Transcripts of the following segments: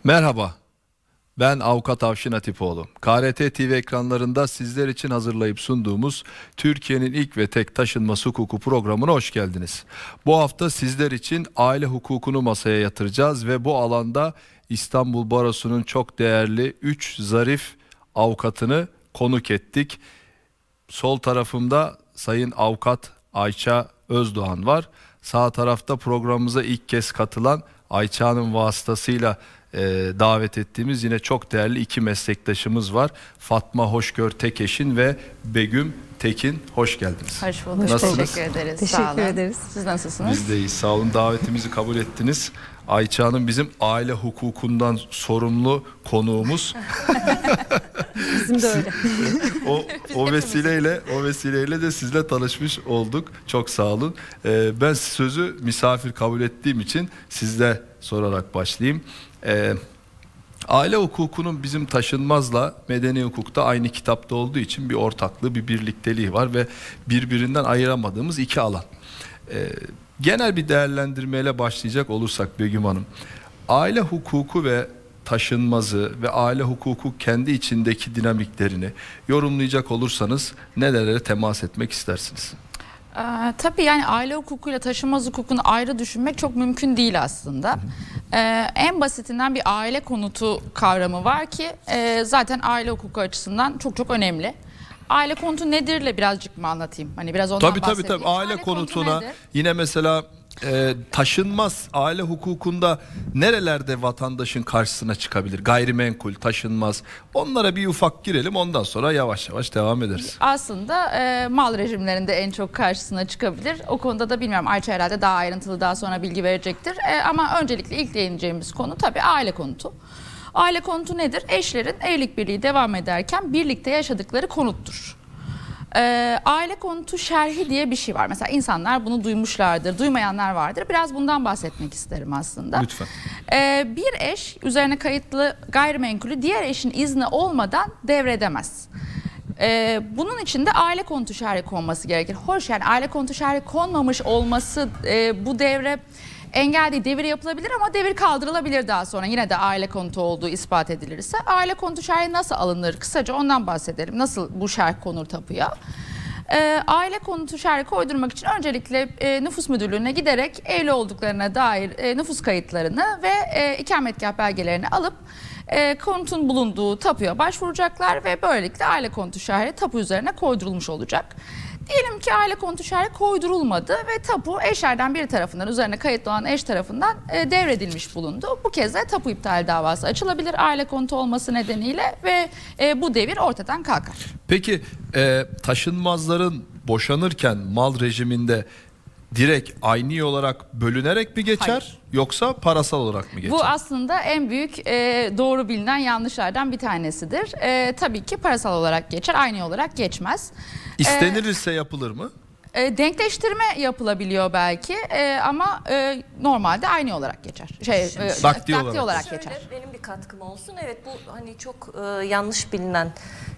Merhaba, ben Avukat Avşin Atipoğlu. KRT TV ekranlarında sizler için hazırlayıp sunduğumuz Türkiye'nin ilk ve tek taşınmaz hukuku programına hoş geldiniz. Bu hafta sizler için aile hukukunu masaya yatıracağız ve bu alanda İstanbul Barosu'nun çok değerli 3 zarif avukatını konuk ettik. Sol tarafımda Sayın Avukat Ayça Özdoğan var. Sağ tarafta programımıza ilk kez katılan Ayça Hanım vasıtasıyla davet ettiğimiz yine çok değerli iki meslektaşımız var. Fatma Hoşgör Tekeşin ve Begüm Tekin, hoş geldiniz. Hoş bulduk. Nasılsınız? Teşekkür ederiz. Teşekkür ederiz. Siz nasılsınız? Biz de iyiyiz. Sağ olun, davetimizi kabul ettiniz. Ayça Hanım bizim aile hukukundan sorumlu konuğumuz. Bizim de öyle. o vesileyle de sizle tanışmış olduk. Çok sağ olun. Ben sözü misafir kabul ettiğim için sizle sorarak başlayayım. Aile hukukunun bizim taşınmazla medeni hukukta aynı kitapta olduğu için bir ortaklığı, bir birlikteliği var ve birbirinden ayıramadığımız iki alan. Genel bir değerlendirmeyle başlayacak olursak Begüm Hanım, aile hukuku ve taşınmazı ve aile hukuku kendi içindeki dinamiklerini yorumlayacak olursanız nelere temas etmek istersiniz? Tabii yani aile hukukuyla taşınmaz hukukunu ayrı düşünmek çok mümkün değil aslında. En basitinden bir aile konutu kavramı var ki zaten aile hukuku açısından çok çok önemli. Aile konutu nedirle birazcık mı anlatayım? Hani biraz ondan bahsedeyim. Tabii. Aile konutuna nedir? yine mesela taşınmaz aile hukukunda nerelerde vatandaşın karşısına çıkabilir? Gayrimenkul, taşınmaz. Onlara bir ufak girelim, ondan sonra yavaş yavaş devam ederiz. Aslında mal rejimlerinde en çok karşısına çıkabilir. O konuda da bilmiyorum, Ayça herhalde daha ayrıntılı daha sonra bilgi verecektir. Ama öncelikle ilk değineceğimiz konu tabii aile konutu. Aile konutu nedir? Eşlerin evlilik birliği devam ederken birlikte yaşadıkları konuttur. Aile konutu şerhi diye bir şey var. Mesela insanlar bunu duymuşlardır, duymayanlar vardır. Biraz bundan bahsetmek isterim aslında. Lütfen. Bir eş üzerine kayıtlı gayrimenkulü diğer eşin izni olmadan devredemez. Bunun için de aile konutu şerhi konması gerekir. Hoş, yani aile konutu şerhi konmamış olması bu devre engel değil. Devir yapılabilir ama devir kaldırılabilir daha sonra. Yine de aile konutu olduğu ispat edilirse. Aile konutu şerhi nasıl alınır? Kısaca ondan bahsedelim. Nasıl bu şerh konur tapuya? Aile konutu şerhi koydurmak için öncelikle nüfus müdürlüğüne giderek evli olduklarına dair nüfus kayıtlarını ve ikametgah belgelerini alıp konutun bulunduğu tapuya başvuracaklar ve böylelikle aile konutu şerhi tapu üzerine koydurulmuş olacak. Diyelim ki aile konutu şerhi koydurulmadı ve tapu eşlerden biri tarafından, üzerine kayıtlı olan eş tarafından devredilmiş bulundu. Bu kez de tapu iptal davası açılabilir aile konutu olması nedeniyle ve bu devir ortadan kalkar. Peki taşınmazların boşanırken mal rejiminde direkt ayni olarak bölünerek mi geçer? Hayır. Yoksa parasal olarak mı geçer? Bu aslında en büyük doğru bilinen yanlışlardan bir tanesidir. Tabii ki parasal olarak geçer, ayni olarak geçmez. İstenilirse yapılır mı? Denkleştirme yapılabiliyor belki ama normalde aynı olarak geçer. Nakdi Nakdi olarak Şöyle, geçer. benim bir katkım olsun. Evet, bu hani çok yanlış bilinen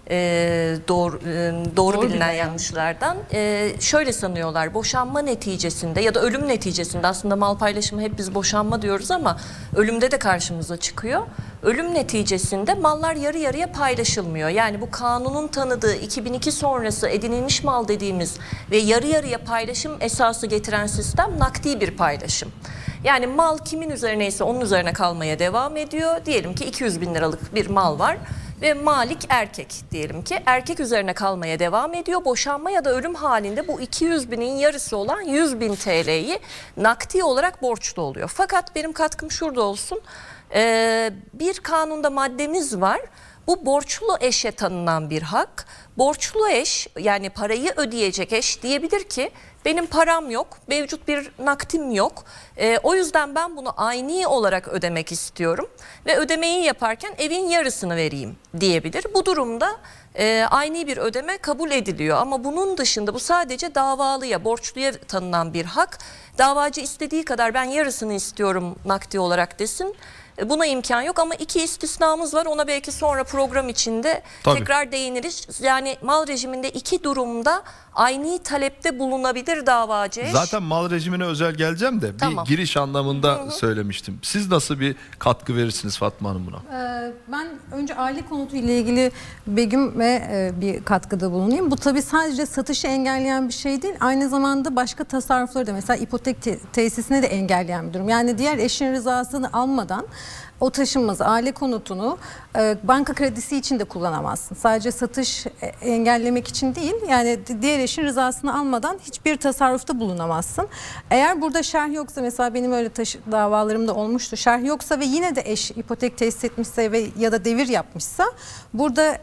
doğru bilinen yanlışlardan. Şöyle sanıyorlar, boşanma neticesinde ya da ölüm neticesinde, aslında mal paylaşımı hep biz boşanma diyoruz ama ölümde de karşımıza çıkıyor. Ölüm neticesinde mallar yarı yarıya paylaşılmıyor. Yani bu kanunun tanıdığı 2002 sonrası edinilmiş mal dediğimiz ve yarı yarıya paylaşım esası getiren sistem nakdi bir paylaşım. Yani mal kimin üzerineyse onun üzerine kalmaya devam ediyor. Diyelim ki 200 bin liralık bir mal var ve malik erkek, diyelim ki erkek üzerine kalmaya devam ediyor. Boşanma ya da ölüm halinde bu 200 binin yarısı olan 100 bin TL'yi nakdi olarak borçlu oluyor. Fakat benim katkım şurada olsun. Bir kanunda maddemiz var. Bu borçlu eşe tanınan bir hak. Borçlu eş, yani parayı ödeyecek eş diyebilir ki benim param yok, mevcut bir nakdim yok. O yüzden ben bunu ayni olarak ödemek istiyorum ve ödemeyi yaparken evin yarısını vereyim diyebilir. Bu durumda ayni bir ödeme kabul ediliyor ama bunun dışında bu sadece davalıya, borçluya tanınan bir hak. Davacı istediği kadar ben yarısını istiyorum nakdi olarak desin. Buna imkan yok ama iki istisnamız var. Ona belki sonra program içinde Tabii. tekrar değiniriz. Yani mal rejiminde iki durumda aynı talepte bulunabilir davacı eş. Zaten mal rejimine özel geleceğim de Tamam. bir giriş anlamında söylemiştim. Siz nasıl bir katkı verirsiniz Fatma Hanım buna? Ben önce aile konutu ile ilgili Begüm'e bir katkıda bulunayım. Bu tabii sadece satışı engelleyen bir şey değil. Aynı zamanda başka tasarrufları da, mesela ipotek tesisine de engelleyen bir durum. Yani diğer eşin rızasını almadan o taşınmazı, aile konutunu banka kredisi için de kullanamazsın. Sadece satış engellemek için değil, yani diğer eşin rızasını almadan hiçbir tasarrufta bulunamazsın. Eğer burada şerh yoksa, mesela benim öyle davalarımda olmuştu, şerh yoksa ve yine de eş ipotek tesis etmişse ve ya da devir yapmışsa, burada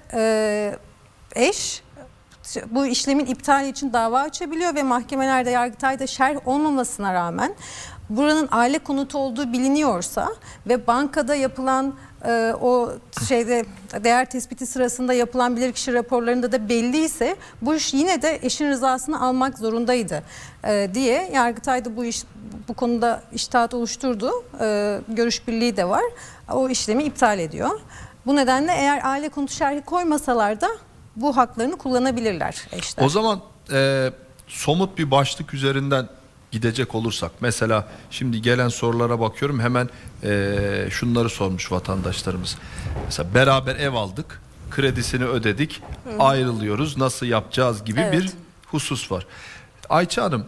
eş bu işlemin iptali için dava açabiliyor ve mahkemelerde, Yargıtay'da şerh olmamasına rağmen buranın aile konutu olduğu biliniyorsa ve bankada yapılan o değer tespiti sırasında yapılan bilirkişi raporlarında da belliyse, bu iş yine de eşin rızasını almak zorundaydı diye Yargıtay'da bu konuda içtihat oluşturdu. Görüş birliği de var. O işlemi iptal ediyor. Bu nedenle eğer aile konutu şerhi koymasalar da bu haklarını kullanabilirler eşler. O zaman somut bir başlık üzerinden gidecek olursak, mesela şimdi gelen sorulara bakıyorum, hemen şunları sormuş vatandaşlarımız. Mesela beraber ev aldık, kredisini ödedik, ayrılıyoruz, nasıl yapacağız gibi bir husus var. Ayça Hanım,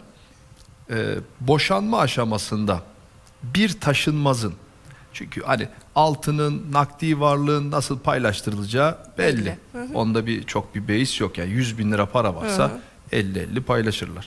boşanma aşamasında bir taşınmazın, çünkü hani altının, nakdi varlığın nasıl paylaştırılacağı belli. Onda çok bir beis yok. Yani 100 bin lira para varsa 50-50 paylaşırlar.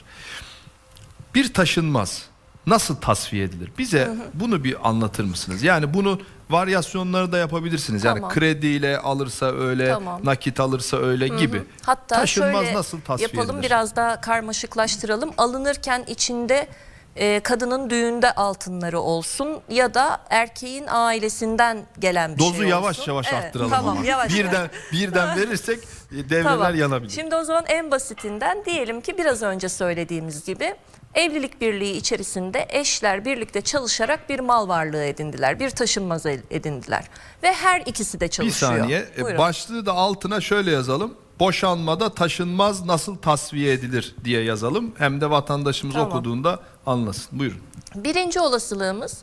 Bir taşınmaz nasıl tasfiye edilir? Bize bunu bir anlatır mısınız? Yani bunu varyasyonları da yapabilirsiniz. Yani Tamam. krediyle alırsa öyle, Tamam. nakit alırsa öyle gibi. Hatta Taşınmaz şöyle nasıl tasfiye yapalım, edilir? biraz daha karmaşıklaştıralım. Alınırken içinde kadının düğünde altınları olsun ya da erkeğin ailesinden gelen bir Dozu şey olsun. yavaş yavaş arttıralım tamam, ama. yavaş Birden verirsek devreler Tamam. yanabilir. Şimdi o zaman en basitinden diyelim ki biraz önce söylediğimiz gibi evlilik birliği içerisinde eşler birlikte çalışarak bir mal varlığı edindiler. Bir taşınmaz edindiler. Ve her ikisi de Bir çalışıyor. saniye. Buyurun. Başlığı da altına şöyle yazalım. Boşanmada taşınmaz nasıl tasfiye edilir diye yazalım. Hem de vatandaşımız Tamam. okuduğunda anlasın. Buyurun. Birinci olasılığımız,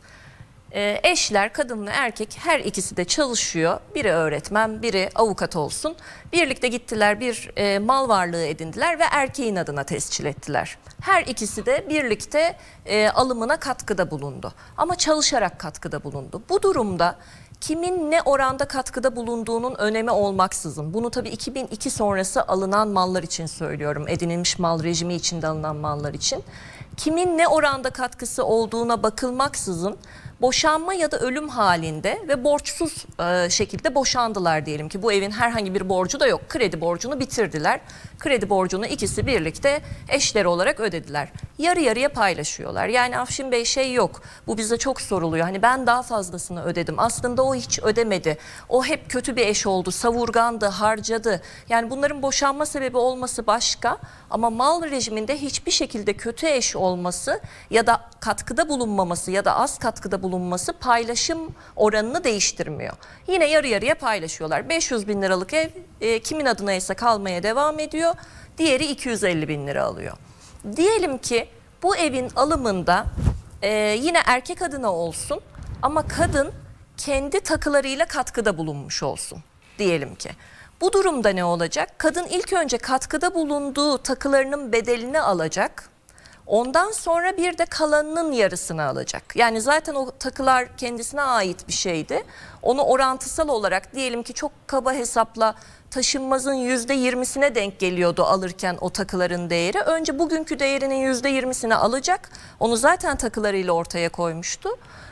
eşler, kadın ve erkek, her ikisi de çalışıyor. Biri öğretmen, biri avukat olsun. Birlikte gittiler, bir mal varlığı edindiler ve erkeğin adına tescil ettiler. Her ikisi de birlikte alımına katkıda bulundu. Ama çalışarak katkıda bulundu. Bu durumda kimin ne oranda katkıda bulunduğunun önemi olmaksızın, bunu tabii 2002 sonrası alınan mallar için söylüyorum, edinilmiş mal rejimi içinde alınan mallar için, kimin ne oranda katkısı olduğuna bakılmaksızın boşanma ya da ölüm halinde ve borçsuz şekilde boşandılar diyelim ki, bu evin herhangi bir borcu da yok, kredi borcunu bitirdiler, kredi borcunu ikisi birlikte eşler olarak ödediler, yarı yarıya paylaşıyorlar. Yani Afşin Bey şey yok, bu bize çok soruluyor, hani ben daha fazlasını ödedim, aslında o hiç ödemedi, o hep kötü bir eş oldu, savurgandı, harcadı. Yani bunların boşanma sebebi olması başka, ama mal rejiminde hiçbir şekilde kötü eş olması ya da katkıda bulunmaması ya da az katkıda bulunması paylaşım oranını değiştirmiyor. Yine yarı yarıya paylaşıyorlar. 500 bin liralık ev kimin adına ise kalmaya devam ediyor. Diğeri 250 bin lira alıyor. Diyelim ki bu evin alımında yine erkek adına olsun ama kadın kendi takılarıyla katkıda bulunmuş olsun diyelim ki. Bu durumda ne olacak? Kadın ilk önce katkıda bulunduğu takılarının bedelini alacak. Ondan sonra bir de kalanının yarısını alacak. Yani zaten o takılar kendisine ait bir şeydi. Onu orantısal olarak, diyelim ki çok kaba hesapla, taşınmazın %20'sine denk geliyordu alırken o takıların değeri. Önce bugünkü değerinin %20'sini alacak. Onu zaten takılarıyla ortaya koymuştu.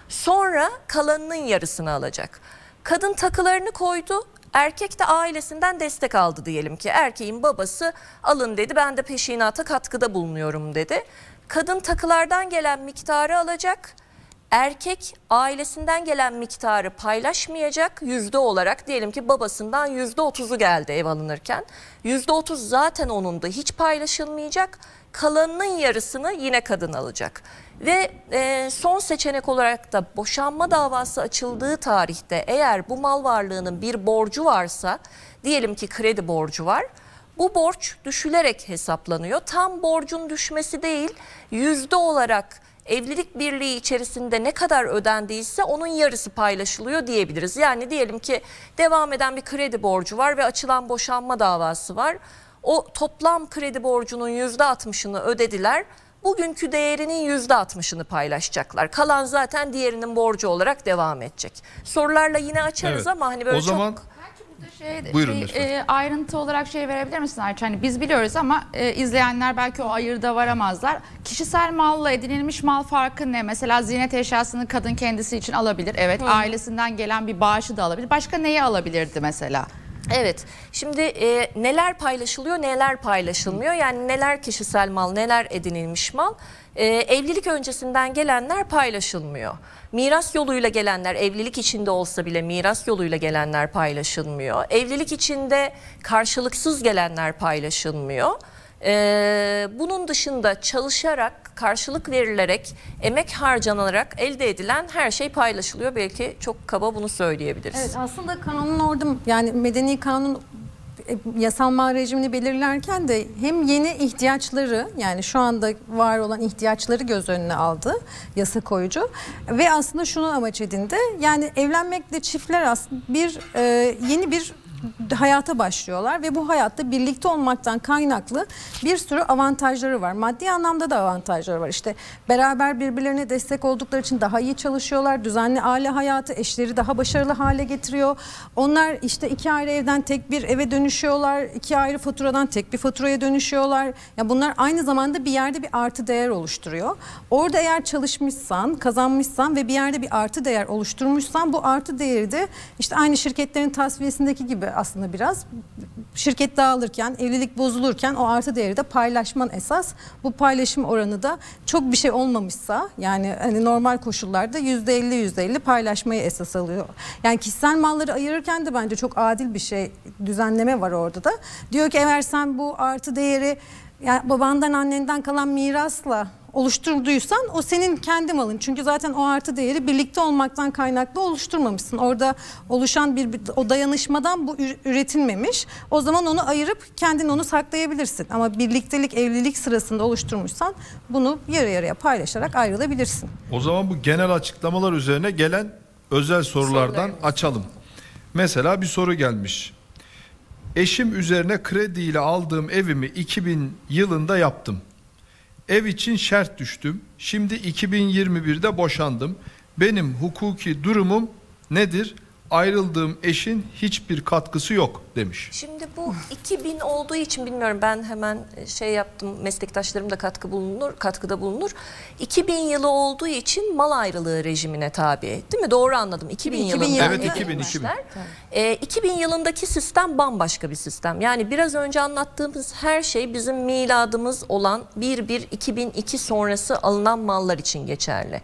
Sonra kalanının yarısını alacak. Kadın takılarını koydu. Erkek de ailesinden destek aldı diyelim ki. Erkeğin babası alın dedi, ben de peşinata katkıda bulunuyorum dedi. Kadın takılardan gelen miktarı alacak. Erkek ailesinden gelen miktarı paylaşmayacak yüzde olarak, diyelim ki babasından %30'u geldi ev alınırken. %30 zaten onun da hiç paylaşılmayacak. Kalanının yarısını yine kadın alacak. Ve son seçenek olarak da boşanma davası açıldığı tarihte eğer bu mal varlığının bir borcu varsa, diyelim ki kredi borcu var, bu borç düşülerek hesaplanıyor. Tam borcun düşmesi değil, yüzde olarak evlilik birliği içerisinde ne kadar ödendiyse onun yarısı paylaşılıyor diyebiliriz. Yani diyelim ki devam eden bir kredi borcu var ve açılan boşanma davası var. O toplam kredi borcunun %60'ını ödediler. Bugünkü değerinin %60'ını paylaşacaklar. Kalan zaten diğerinin borcu olarak devam edecek. Sorularla yine açarız Evet. ama hani böyle O zaman çok... Buyurun lütfen. Ayrıntı olarak verebilir misin Ayça? Hani biz biliyoruz ama izleyenler belki o ayırda varamazlar. Kişisel malla edinilmiş mal farkı ne? Mesela ziynet eşyasını kadın kendisi için alabilir. Evet, ailesinden gelen bir bağışı da alabilir. Başka neyi alabilirdi mesela? Evet, şimdi neler paylaşılıyor, neler paylaşılmıyor, yani neler kişisel mal, neler edinilmiş mal. Evlilik öncesinden gelenler paylaşılmıyor. Miras yoluyla gelenler, evlilik içinde olsa bile miras yoluyla gelenler paylaşılmıyor. Evlilik içinde karşılıksız gelenler paylaşılmıyor. Bunun dışında çalışarak, karşılık verilerek, emek harcanarak elde edilen her şey paylaşılıyor. Belki çok kaba bunu söyleyebiliriz. Evet, aslında kanunun orada, yani medeni kanun yasal mal rejimini belirlerken de hem yeni ihtiyaçları, yani şu anda var olan ihtiyaçları göz önüne aldı yasa koyucu ve aslında şunu amaç edindi. Yani evlenmekle çiftler aslında yeni bir hayata başlıyorlar ve bu hayatta birlikte olmaktan kaynaklı bir sürü avantajları var. Maddi anlamda da avantajları var. İşte beraber birbirlerine destek oldukları için daha iyi çalışıyorlar. Düzenli aile hayatı eşleri daha başarılı hale getiriyor. Onlar işte 2 ayrı evden tek bir eve dönüşüyorlar. 2 ayrı faturadan tek bir faturaya dönüşüyorlar. Ya bunlar aynı zamanda bir yerde bir artı değer oluşturuyor. Orada eğer çalışmışsan, kazanmışsan ve bir yerde bir artı değer oluşturmuşsan, bu artı değeri de işte aynı şirketlerin tasfiyesindeki gibi aslında biraz şirket dağılırken, evlilik bozulurken o artı değeri de paylaşman esas. Bu paylaşım oranı da çok bir şey olmamışsa, yani hani normal koşullarda %50 paylaşmayı esas alıyor. Yani kişisel malları ayırırken de bence çok adil bir şey, düzenleme var orada da. Diyor ki eğer sen bu artı değeri yani babandan annenden kalan mirasla oluşturduysan o senin kendi malın. Çünkü zaten o artı değeri birlikte olmaktan kaynaklı oluşturmamışsın. Orada oluşan o dayanışmadan bu üretilmemiş. O zaman onu ayırıp kendin onu saklayabilirsin. Ama birliktelik, evlilik sırasında oluşturmuşsan bunu yarı yarıya paylaşarak ayrılabilirsin. O zaman bu genel açıklamalar üzerine gelen özel sorulardan açalım. Mesela bir soru gelmiş. Eşim üzerine krediyle aldığım evimi 2000 yılında yaptım. Ev için şart düştüm. Şimdi 2021'de boşandım. Benim hukuki durumum nedir? Ayrıldığım eşin hiçbir katkısı yok demiş. Şimdi bu 2000 olduğu için bilmiyorum, ben hemen yaptım, meslektaşlarım da katkıda bulunur. 2000 yılı olduğu için mal ayrılığı rejimine tabi, değil mi? Doğru anladım. 2000 yılında. Evet, 2000. 2000 yılındaki sistem bambaşka bir sistem. Yani biraz önce anlattığımız her şey bizim miladımız olan 1-1-2002 sonrası alınan mallar için geçerli.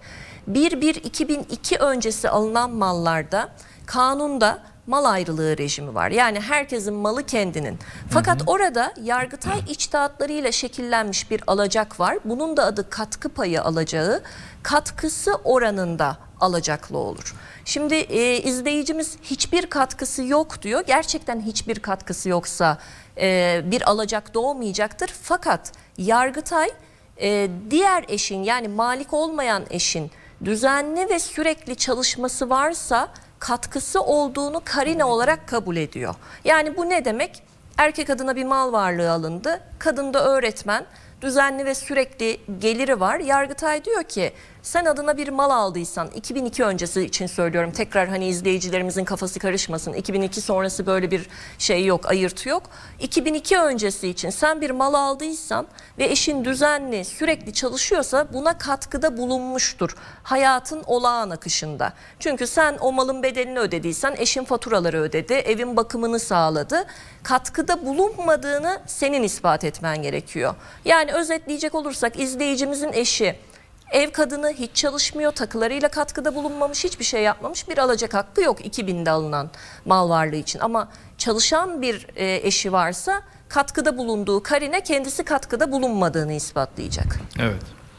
1-1-2002 öncesi alınan mallarda kanunda mal ayrılığı rejimi var. Yani herkesin malı kendinin. Fakat orada Yargıtay içtihatlarıyla şekillenmiş bir alacak var. Bunun da adı katkı payı alacağı. Katkısı oranında alacaklı olur. Şimdi izleyicimiz hiçbir katkısı yok diyor. Gerçekten hiçbir katkısı yoksa bir alacak doğmayacaktır. Fakat Yargıtay diğer eşin, yani malik olmayan eşin düzenli ve sürekli çalışması varsa katkısı olduğunu karine olarak kabul ediyor. Yani bu ne demek? Erkek adına bir mal varlığı alındı. Kadın da öğretmen. Düzenli ve sürekli geliri var. Yargıtay diyor ki sen adına bir mal aldıysan, 2002 öncesi için söylüyorum, tekrar hani izleyicilerimizin kafası karışmasın. 2002 sonrası böyle bir şey yok, ayırtı yok. 2002 öncesi için sen bir mal aldıysan ve eşin düzenli sürekli çalışıyorsa buna katkıda bulunmuştur hayatın olağan akışında. Çünkü sen o malın bedelini ödediysen eşin faturaları ödedi, evin bakımını sağladı. Katkıda bulunmadığını senin ispat etmen gerekiyor. Yani özetleyecek olursak izleyicimizin eşi ev kadını, hiç çalışmıyor, takılarıyla katkıda bulunmamış, hiçbir şey yapmamış, bir alacak hakkı yok 2000'de alınan mal varlığı için. Ama çalışan bir eşi varsa katkıda bulunduğu karine kendisi katkıda bulunmadığını ispatlayacak. Evet.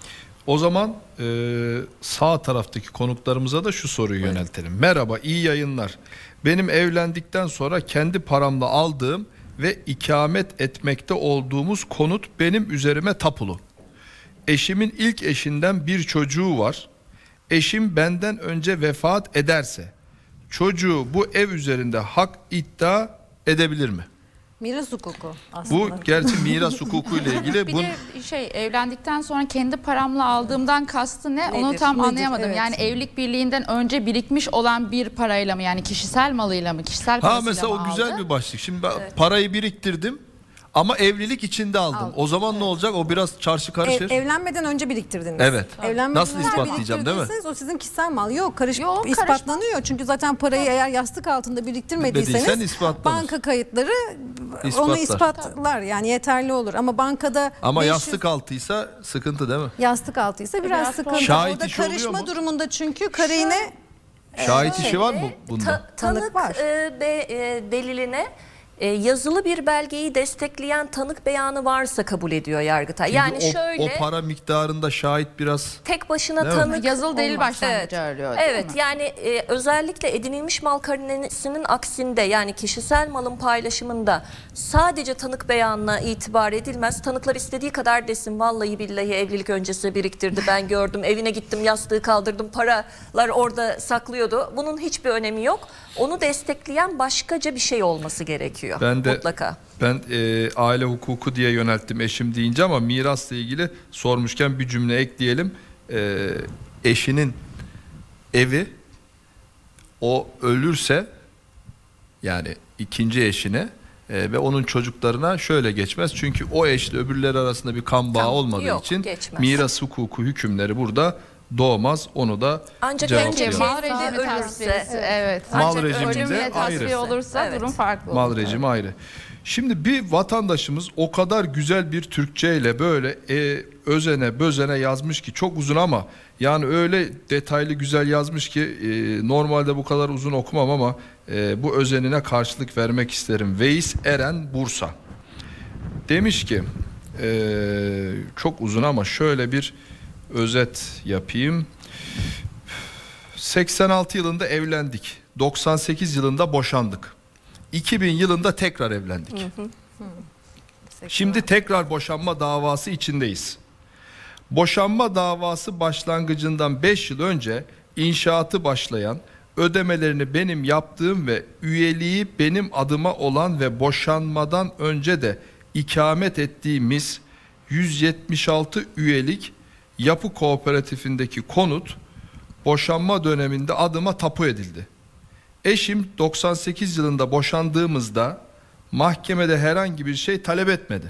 O zaman sağ taraftaki konuklarımıza da şu soruyu yöneltelim. Merhaba, iyi yayınlar. Benim evlendikten sonra kendi paramla aldığım ve ikamet etmekte olduğumuz konut benim üzerime tapulu. Eşimin ilk eşinden bir çocuğu var. Eşim benden önce vefat ederse çocuğu bu ev üzerinde hak iddia edebilir mi? Miras hukuku aslında. Bu gerçi miras hukuku ile ilgili. Bir de evlendikten sonra kendi paramla aldığımdan kastı ne? Onu Nedir? tam Nedir? anlayamadım. Evet. Yani evlilik birliğinden önce birikmiş olan bir parayla mı, yani kişisel malıyla mı, kişisel parasıyla Mesela mı o güzel aldı? bir başlık. Şimdi ben parayı biriktirdim ama evlilik içinde aldım. O zaman ne olacak? O biraz çarşı karışır. Evlenmeden önce biriktirdiniz. Evet. Evlenmeden Nasıl önce ispatlayacağım, değil mi? biriktirdiyseniz o sizin kişisel mal. Yok, Yok, ispatlanıyor. Çünkü zaten parayı eğer yastık altında Dediysen biriktirmediyseniz ispatlanır. banka kayıtları İspatlar. onu ispatlar. Yani yeterli olur. Ama bankada Ama 500 yastık altıysa sıkıntı değil mi? yastık altıysa biraz Biraz sıkıntı. Şahit Orada işi oluyor karışma mu? durumunda çünkü karine Şahit işi var mı bunda? Tanık var. deliline yazılı bir belgeyi destekleyen tanık beyanı varsa kabul ediyor Yargıtay. Çünkü Yani o şöyle para miktarında şahit biraz tek başına Değil mi? tanık Yazılı delil olmaz. başlangıcı arıyor, değil Evet, mi? yani özellikle edinilmiş mal karinesinin aksinde, yani kişisel malın paylaşımında sadece tanık beyanına itibar edilmez. Tanıklar istediği kadar desin, vallahi billahi evlilik öncesi biriktirdi, ben gördüm, evine gittim, yastığı kaldırdım, paralar orada saklıyordu. Bunun hiçbir önemi yok. Onu destekleyen başkaca bir şey olması gerekiyor mutlaka. Ben aile hukuku diye yönelttim eşim deyince, ama mirasla ilgili sormuşken bir cümle ekleyelim. Eşinin evi, o ölürse, yani ikinci eşine ve onun çocuklarına şöyle geçmez. Çünkü o eşle öbürleri arasında bir kan bağı olmadığı yok, için geçmez. miras hukuku hükümleri burada doğmaz. Onu da Ancak cevaplayalım. önce Mal Şehzade rejimi ölürse, tasfiyesi, evet. Mal Ancak rejiminde ölümle ayrı. tasfiye olursa Evet. durum farklı olur. Mal rejimi ayrı. Şimdi bir vatandaşımız o kadar güzel bir Türkçeyle böyle özene bözene yazmış ki, çok uzun ama yani öyle detaylı güzel yazmış ki normalde bu kadar uzun okumam ama bu özenine karşılık vermek isterim. Veys Eren, Bursa. Demiş ki çok uzun ama şöyle bir özet yapayım. 86 yılında evlendik. 98 yılında boşandık. 2000 yılında tekrar evlendik. Şimdi tekrar boşanma davası içindeyiz. Boşanma davası başlangıcından 5 yıl önce inşaatı başlayan, ödemelerini benim yaptığım ve üyeliği benim adıma olan ve boşanmadan önce de ikamet ettiğimiz 176 üyelik yapı kooperatifindeki konut boşanma döneminde adıma tapu edildi. Eşim 98 yılında boşandığımızda mahkemede herhangi bir şey talep etmedi.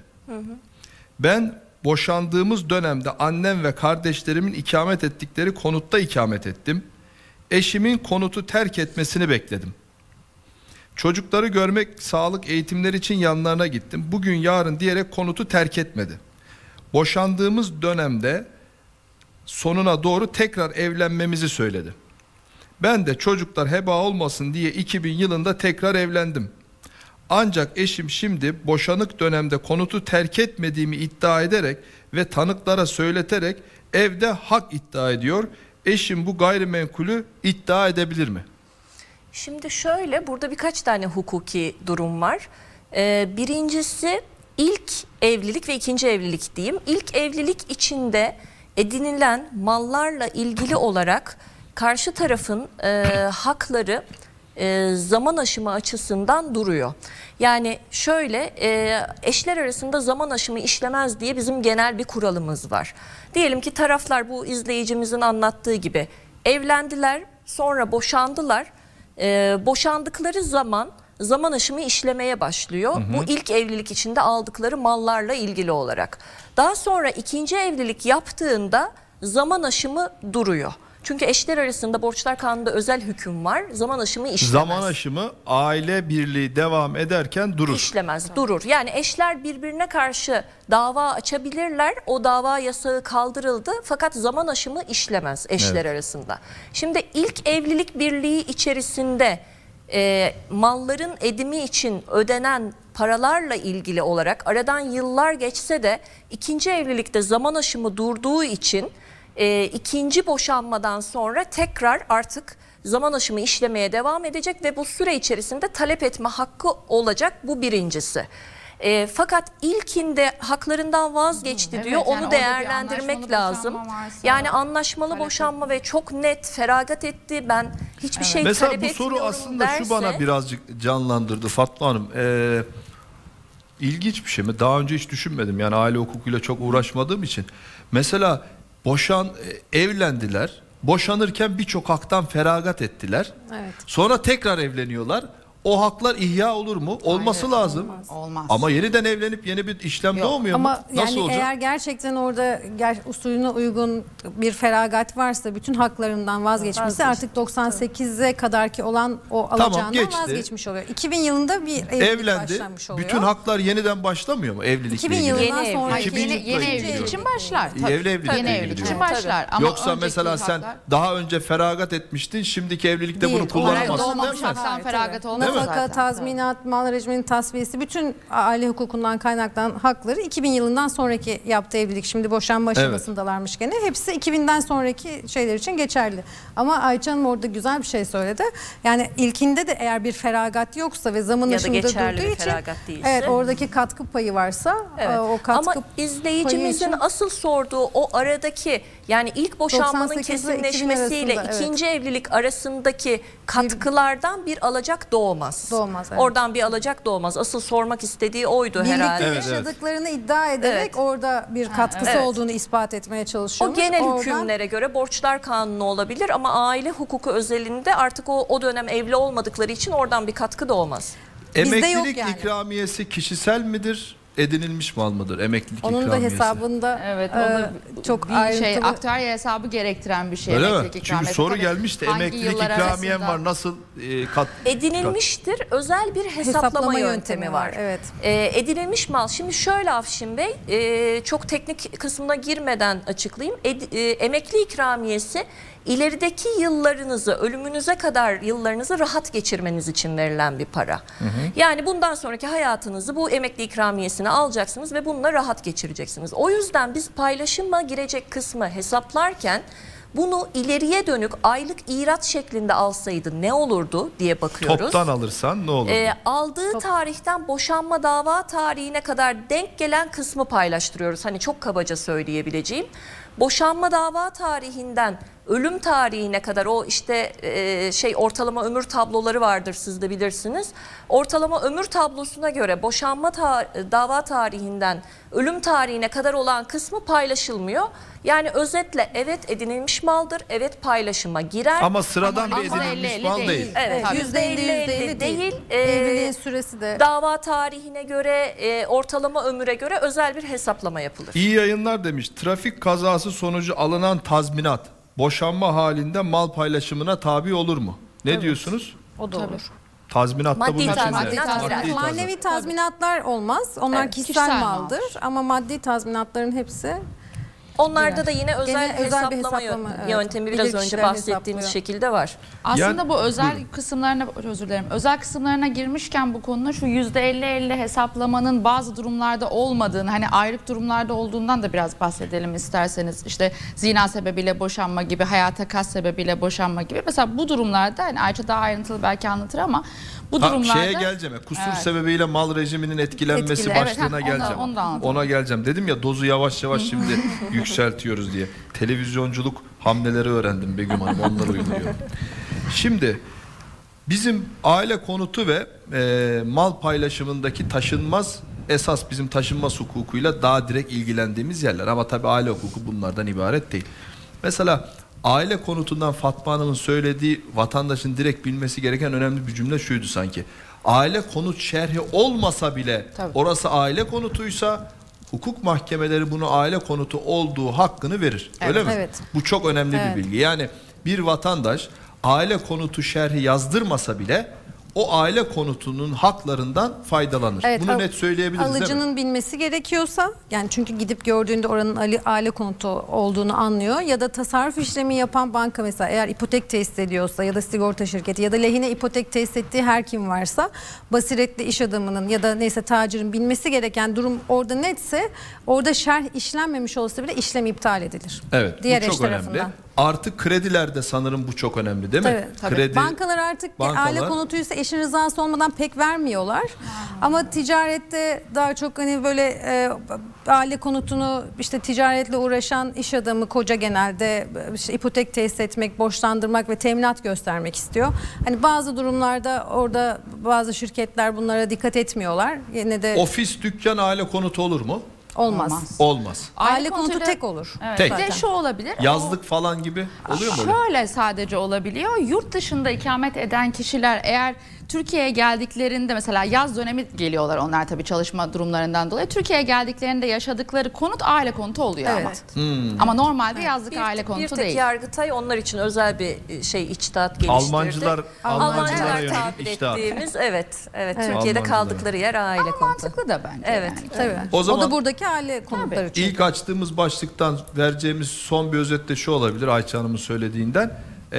Ben boşandığımız dönemde annem ve kardeşlerimin ikamet ettikleri konutta ikamet ettim. Eşimin konutu terk etmesini bekledim. Çocukları görmek, sağlık, eğitimler için yanlarına gittim. Bugün yarın diyerek konutu terk etmedi. Boşandığımız dönemde sonuna doğru tekrar evlenmemizi söyledi. Ben de çocuklar heba olmasın diye 2000 yılında tekrar evlendim. Ancak eşim şimdi boşanık dönemde konutu terk etmediğimi iddia ederek ve tanıklara söyleterek evde hak iddia ediyor. Eşim bu gayrimenkulü iddia edebilir mi? Şimdi şöyle, burada birkaç tane hukuki durum var. Birincisi ilk evlilik ve ikinci evlilik diyeyim. İlk evlilik içinde edinilen mallarla ilgili olarak karşı tarafın hakları zaman aşımı açısından duruyor. Yani şöyle, eşler arasında zaman aşımı işlemez diye bizim genel bir kuralımız var. Diyelim ki taraflar bu izleyicimizin anlattığı gibi evlendiler, sonra boşandılar. Boşandıkları zaman aşımı işlemeye başlıyor. Bu ilk evlilik içinde aldıkları mallarla ilgili olarak. Daha sonra ikinci evlilik yaptığında zaman aşımı duruyor. Çünkü eşler arasında borçlar kanunda özel hüküm var. Zaman aşımı işlemez. Zaman aşımı aile birliği devam ederken durur. İşlemez, durur. Yani eşler birbirine karşı dava açabilirler. O dava yasağı kaldırıldı. Fakat zaman aşımı işlemez eşler arasında. Şimdi ilk evlilik birliği içerisinde malların edimi için ödenen paralarla ilgili olarak aradan yıllar geçse de ikinci evlilikte zaman aşımı durduğu için ikinci boşanmadan sonra tekrar artık zaman aşımı işlemeye devam edecek ve bu süre içerisinde talep etme hakkı olacak, bu birincisi. Fakat ilkinde haklarından vazgeçti Evet, diyor. yani Onu orada bir değerlendirmek anlaşmalı lazım. boşanma varsa Yani anlaşmalı talep boşanma ve çok net feragat etti. Ben hiçbir şey Mesela talep bu soru etmiyorum aslında derse, şu bana birazcık canlandırdı Fatma Hanım. İlginç bir şey mi? Daha önce hiç düşünmedim. Yani aile hukukuyla çok uğraşmadığım için. Mesela evlendiler. Boşanırken birçok haktan feragat ettiler. Evet. Sonra tekrar evleniyorlar. O haklar ihya olur mu? Olması lazım. Olmaz. Ama yeniden evlenip yeni bir işlem doğmuyor Ama mu? Nasıl yani olacak? eğer gerçekten orada usulüne uygun bir feragat varsa, bütün haklarından vazgeçmesi, artık 98'e kadarki olan o alacağından geçti. vazgeçmiş oluyor. 2000 yılında bir evlilik Evlendi. başlanmış oluyor. Bütün haklar yeniden başlamıyor mu evlilikle 2000 ilgili? yılından Yeni sonra Hayır, 2000 yeni yılında evlilik gidiyor. için başlar. Yeni evlilikle Yeni ilgili evlilik diyor. için başlar. Ama Yoksa önceki mesela sen haklar- daha önce feragat etmiştin, şimdiki evlilikte Değil, bunu kullanamazsın Hayır, doğmamış demez. haktan Hayır, feragat tabii. olmaz Nafaka, zaten. tazminat, mal rejiminin tasfiyesi, bütün aile hukukundan kaynaklanan hakları 2000 yılından sonraki yaptığı evlilik, şimdi boşanma aşamasındalarmış gene. Hepsi 2000'den sonraki şeyler için geçerli. Ama Ayça Hanım orada güzel bir şey söyledi. Yani ilkinde de eğer bir feragat yoksa ve zaman Ya da aşımında geçerli durduğu bir için, feragat değilse. evet, oradaki katkı payı varsa, Evet. o katkı Ama izleyicimizin payı için- asıl sorduğu o aradaki, yani ilk boşanmanın 98 ile 2000 kesinleşmesiyle arasında, ikinci evlilik arasındaki katkılardan bir alacak doğmaz. Doğmaz, evet. Oradan bir alacak doğmaz. Asıl sormak istediği oydu birlikte herhalde. Evet, evet. yaşadıklarını iddia ederek Evet. orada bir katkısı evet. olduğunu ispat etmeye O çalışıyormuş. genel Oradan- hükümlere göre borçlar kanunu olabilir ama aile hukuku özelinde artık o dönem evli olmadıkları için oradan bir katkı doğmaz. Bizde yok Emeklilik yani. ikramiyesi kişisel midir, edinilmiş mal mıdır? Emeklilik Onun da ikramiyesi. hesabında Evet, çok bir ayrıntılı. aktüel hesabı gerektiren bir şey. Öyle mi? emeklilik Çünkü ikramiyesi. soru Tabii gelmişti. hangi Emeklilik yıllar ikramiyen arasında- var. Nasıl Edinilmiştir. Özel bir hesaplama yöntemi var. Evet. Edinilmiş mal. Şimdi şöyle Afşin Bey, çok teknik kısmına girmeden açıklayayım. Emekli ikramiyesi ilerideki yıllarınızı, ölümünüze kadar yıllarınızı rahat geçirmeniz için verilen bir para. Yani bundan sonraki hayatınızı bu emekli ikramiyesini alacaksınız ve bununla rahat geçireceksiniz. O yüzden biz paylaşıma girecek kısmı hesaplarken bunu ileriye dönük aylık irat şeklinde alsaydı ne olurdu diye bakıyoruz. toptan alırsan ne olur? Aldığı tarihten boşanma dava tarihine kadar denk gelen kısmı paylaştırıyoruz. Hani çok kabaca söyleyebileceğim. Boşanma dava tarihinden ölüm tarihine kadar o işte ortalama ömür tabloları vardır, siz de bilirsiniz. Ortalama ömür tablosuna göre boşanma dava tarihinden ölüm tarihine kadar olan kısmı paylaşılmıyor. Yani özetle evet edinilmiş maldır, evet paylaşıma girer. Ama sıradan Ama bir %50 edinilmiş mal değil. Evet, Tabii. %50 değil. Evliliğin süresi de. Dava tarihine göre, ortalama ömüre göre özel bir hesaplama yapılır. İyi yayınlar demiş. Trafik kazası sonucu alınan tazminat boşanma halinde mal paylaşımına tabi olur mu? Ne diyorsunuz? O da olur. Tazminat da Maddi bunun içinde. tazminat, Maddi Manevi tazminatlar olmaz. Onlar Evet, kişisel kişisel maldır. Ama maddi tazminatların hepsi Onlarda da yine özel Gene özel bir hesaplama hesaplama, evet. yöntemi biraz önce Bilirkişiler bahsettiğimiz hesaplıyor. şekilde var. Aslında Yani- bu özel Buyurun. kısımlarına, özür dilerim, özel kısımlarına girmişken bu konunun şu %50-50 hesaplamanın bazı durumlarda olmadığını, hani ayrık durumlarda olduğundan da biraz bahsedelim isterseniz. İşte zina sebebiyle boşanma gibi, hayata kast sebebiyle boşanma gibi. Mesela bu durumlarda, hani Ayça daha ayrıntılı belki anlatır ama bu durumlarda... Şeye geleceğim. Kusur Evet. sebebiyle mal rejiminin etkilenmesi Etkili. başlığına Evet, geleceğim. onu da anlatalım. Ona geleceğim. Dedim ya, dozu yavaş yavaş şimdi yükseltiyoruz diye. Televizyonculuk hamleleri öğrendim Begüm Hanım. Onları uyguluyorum. Şimdi bizim aile konutu ve mal paylaşımındaki taşınmaz, esas bizim taşınmaz hukukuyla daha direkt ilgilendiğimiz yerler. Ama tabii aile hukuku bunlardan ibaret değil. Mesela aile konutundan Fatma Hanım'ın söylediği, vatandaşın direkt bilmesi gereken önemli bir cümle şuydu sanki. Aile konut şerhi olmasa bile Tabii. orası aile konutuysa hukuk mahkemeleri bunu aile konutu olduğu hakkını verir. Öyle mi? Evet. Bu çok önemli Evet. bir bilgi. Yani bir vatandaş aile konutu şerhi yazdırmasa bile o aile konutunun haklarından faydalanır. Evet, Bunu net söyleyebiliriz değil mi? Alıcının bilmesi gerekiyorsa, yani çünkü gidip gördüğünde oranın aile konutu olduğunu anlıyor, ya da tasarruf işlemi yapan banka mesela eğer ipotek tesis ediyorsa ya da sigorta şirketi ya da lehine ipotek tesis ettiği her kim varsa, basiretli iş adamının ya da neyse tacirin bilmesi gereken durum orada netse, orada şerh işlenmemiş olsa bile işlem iptal edilir. Evet, diğer bu eş çok önemli. tarafından. Artık kredilerde sanırım bu çok önemli değil mi? Tabii. Kredi, Bankalar artık aile konutuysa eşin rızası olmadan pek vermiyorlar. Ama ticarette daha çok hani böyle aile konutunu işte ticaretle uğraşan iş adamı, koca genelde işte ipotek tesis etmek, borçlandırmak ve teminat göstermek istiyor. Hani bazı durumlarda orada bazı şirketler bunlara dikkat etmiyorlar. Yine de ofis, dükkan aile konutu olur mu? olmaz. Olmaz. Aile konutu konutuyla- tek olur. Evet. Tek. Bir de şu olabilir. Yazlık falan gibi oluyor mu öyle? Şöyle sadece olabiliyor. Yurt dışında ikamet eden kişiler eğer Türkiye'ye geldiklerinde, mesela yaz dönemi geliyorlar onlar tabii çalışma durumlarından dolayı. Türkiye'ye geldiklerinde yaşadıkları konut aile konutu oluyor Evet. ama normalde yazlık aile Bir konutu tek değil. Yargıtay onlar için özel bir içtihat geliştirdi. Almancılara yönelik tabir içtihat. ettiğimiz evet Türkiye'de Almancılara. kaldıkları yer aile konutu. Mantıklı da bence. Evet. Yani. Tabii. O zaman da buradaki aile konutları için. İlk açtığımız başlıktan vereceğimiz son bir özet de şu olabilir Ayça Hanım'ın söylediğinden.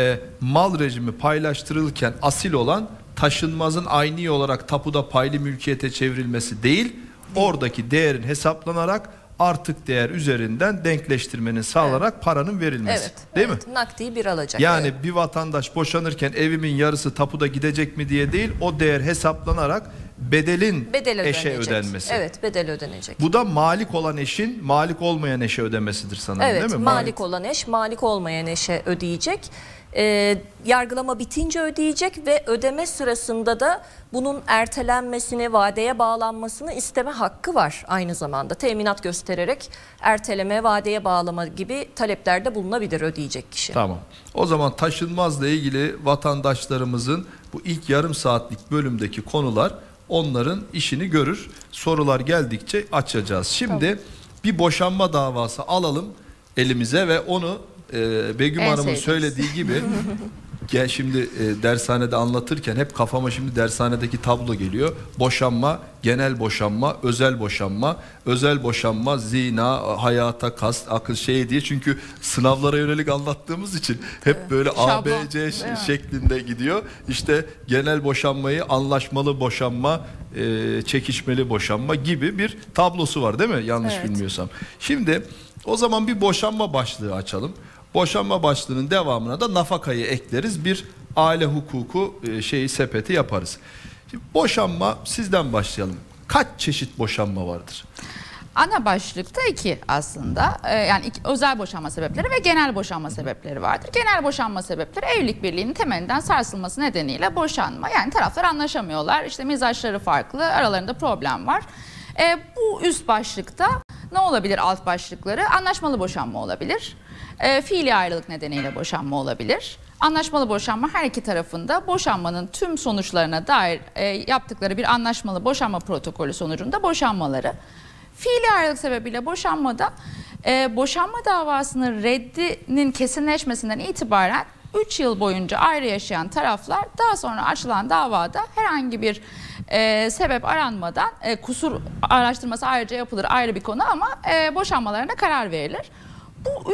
Mal rejimi paylaştırılırken asil olan taşınmazın ayni olarak tapuda paylı mülkiyete çevrilmesi değil, oradaki değerin hesaplanarak artık değer üzerinden denkleştirmenin sağlanarak paranın verilmesi. Evet. Değil evet. mi? Nakdi bir alacak. Yani evet. bir vatandaş boşanırken evimin yarısı tapuda gidecek mi diye değil, o değer hesaplanarak bedelin bedel eşe ödenecek. ödenmesi. Evet, bedel ödenecek. Bu da malik olan eşin malik olmayan eşe ödemesidir sanırım, Evet, değil mi? malik olan eş, malik olmayan eşe ödeyecek. Yargılama bitince ödeyecek ve ödeme sırasında da bunun ertelenmesini, vadeye bağlanmasını isteme hakkı var aynı zamanda. Teminat göstererek erteleme, vadeye bağlama gibi taleplerde bulunabilir ödeyecek kişi. Tamam. O zaman taşınmazla ilgili vatandaşlarımızın bu ilk yarım saatlik bölümdeki konular onların işini görür. Sorular geldikçe açacağız. Şimdi bir boşanma davası alalım elimize ve onu Begüm Hanım'ın sevdiğimiz. söylediği gibi gel şimdi dershanede anlatırken hep kafama şimdi dershanedeki tablo geliyor. Boşanma, genel boşanma, özel boşanma, özel boşanma, zina, hayata kast, akıl şey diye, çünkü sınavlara yönelik anlattığımız için hep böyle A, B, Şablon, C değil mi? şeklinde gidiyor. İşte genel boşanmayı anlaşmalı boşanma, çekişmeli boşanma gibi bir tablosu var değil mi? Yanlış Evet. bilmiyorsam. Şimdi o zaman bir boşanma başlığı açalım. Boşanma başlığının devamına da nafakayı ekleriz. Bir aile hukuku sepeti yaparız. Şimdi boşanma, sizden başlayalım. Kaç çeşit boşanma vardır? Ana başlıkta iki aslında. Yani özel boşanma sebepleri ve genel boşanma sebepleri vardır. Genel boşanma sebepleri evlilik birliğinin temelinden sarsılması nedeniyle boşanma. Yani taraflar anlaşamıyorlar. İşte mizaçları farklı, aralarında problem var. Bu üst başlıkta ne olabilir alt başlıkları? Anlaşmalı boşanma olabilir. Fiili ayrılık nedeniyle boşanma olabilir. Anlaşmalı boşanma her iki tarafında boşanmanın tüm sonuçlarına dair yaptıkları bir anlaşmalı boşanma protokolü sonucunda boşanmaları. Fiili ayrılık sebebiyle boşanmada boşanma davasının reddinin kesinleşmesinden itibaren 3 yıl boyunca ayrı yaşayan taraflar daha sonra açılan davada herhangi bir sebep aranmadan kusur araştırması ayrıca yapılır, ayrı bir konu, ama boşanmalarına karar verilir. Bu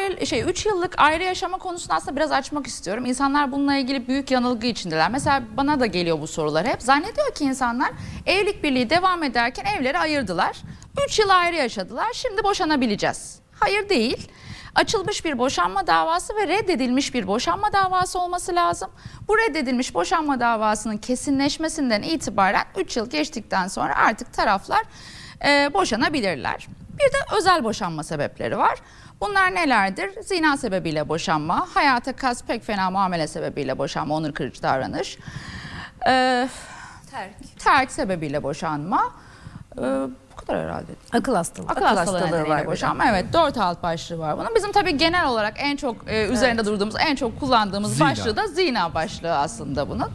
3 yıllık ayrı yaşama konusunu aslında biraz açmak istiyorum. İnsanlar bununla ilgili büyük yanılgı içindeler. Mesela bana da geliyor bu sorular hep. Zannediyor ki insanlar evlilik birliği devam ederken evleri ayırdılar. 3 yıl ayrı yaşadılar. Şimdi boşanabileceğiz. Hayır, değil. Açılmış bir boşanma davası ve reddedilmiş bir boşanma davası olması lazım. Bu reddedilmiş boşanma davasının kesinleşmesinden itibaren 3 yıl geçtikten sonra artık taraflar boşanabilirler. Bir de özel boşanma sebepleri var. Bunlar nelerdir? Zina sebebiyle boşanma, hayata kast, pek fena muamele sebebiyle boşanma, onur kırıcı davranış, terk sebebiyle boşanma, bu kadar herhalde. Akıl hastalığı. Akıl hastalığı hastalığı nedeniyle var boşanma. Evet, 4 alt başlığı var bunun. Bizim tabii genel olarak en çok üzerinde durduğumuz, en çok kullandığımız Zina. başlığı da zina başlığı aslında bunun.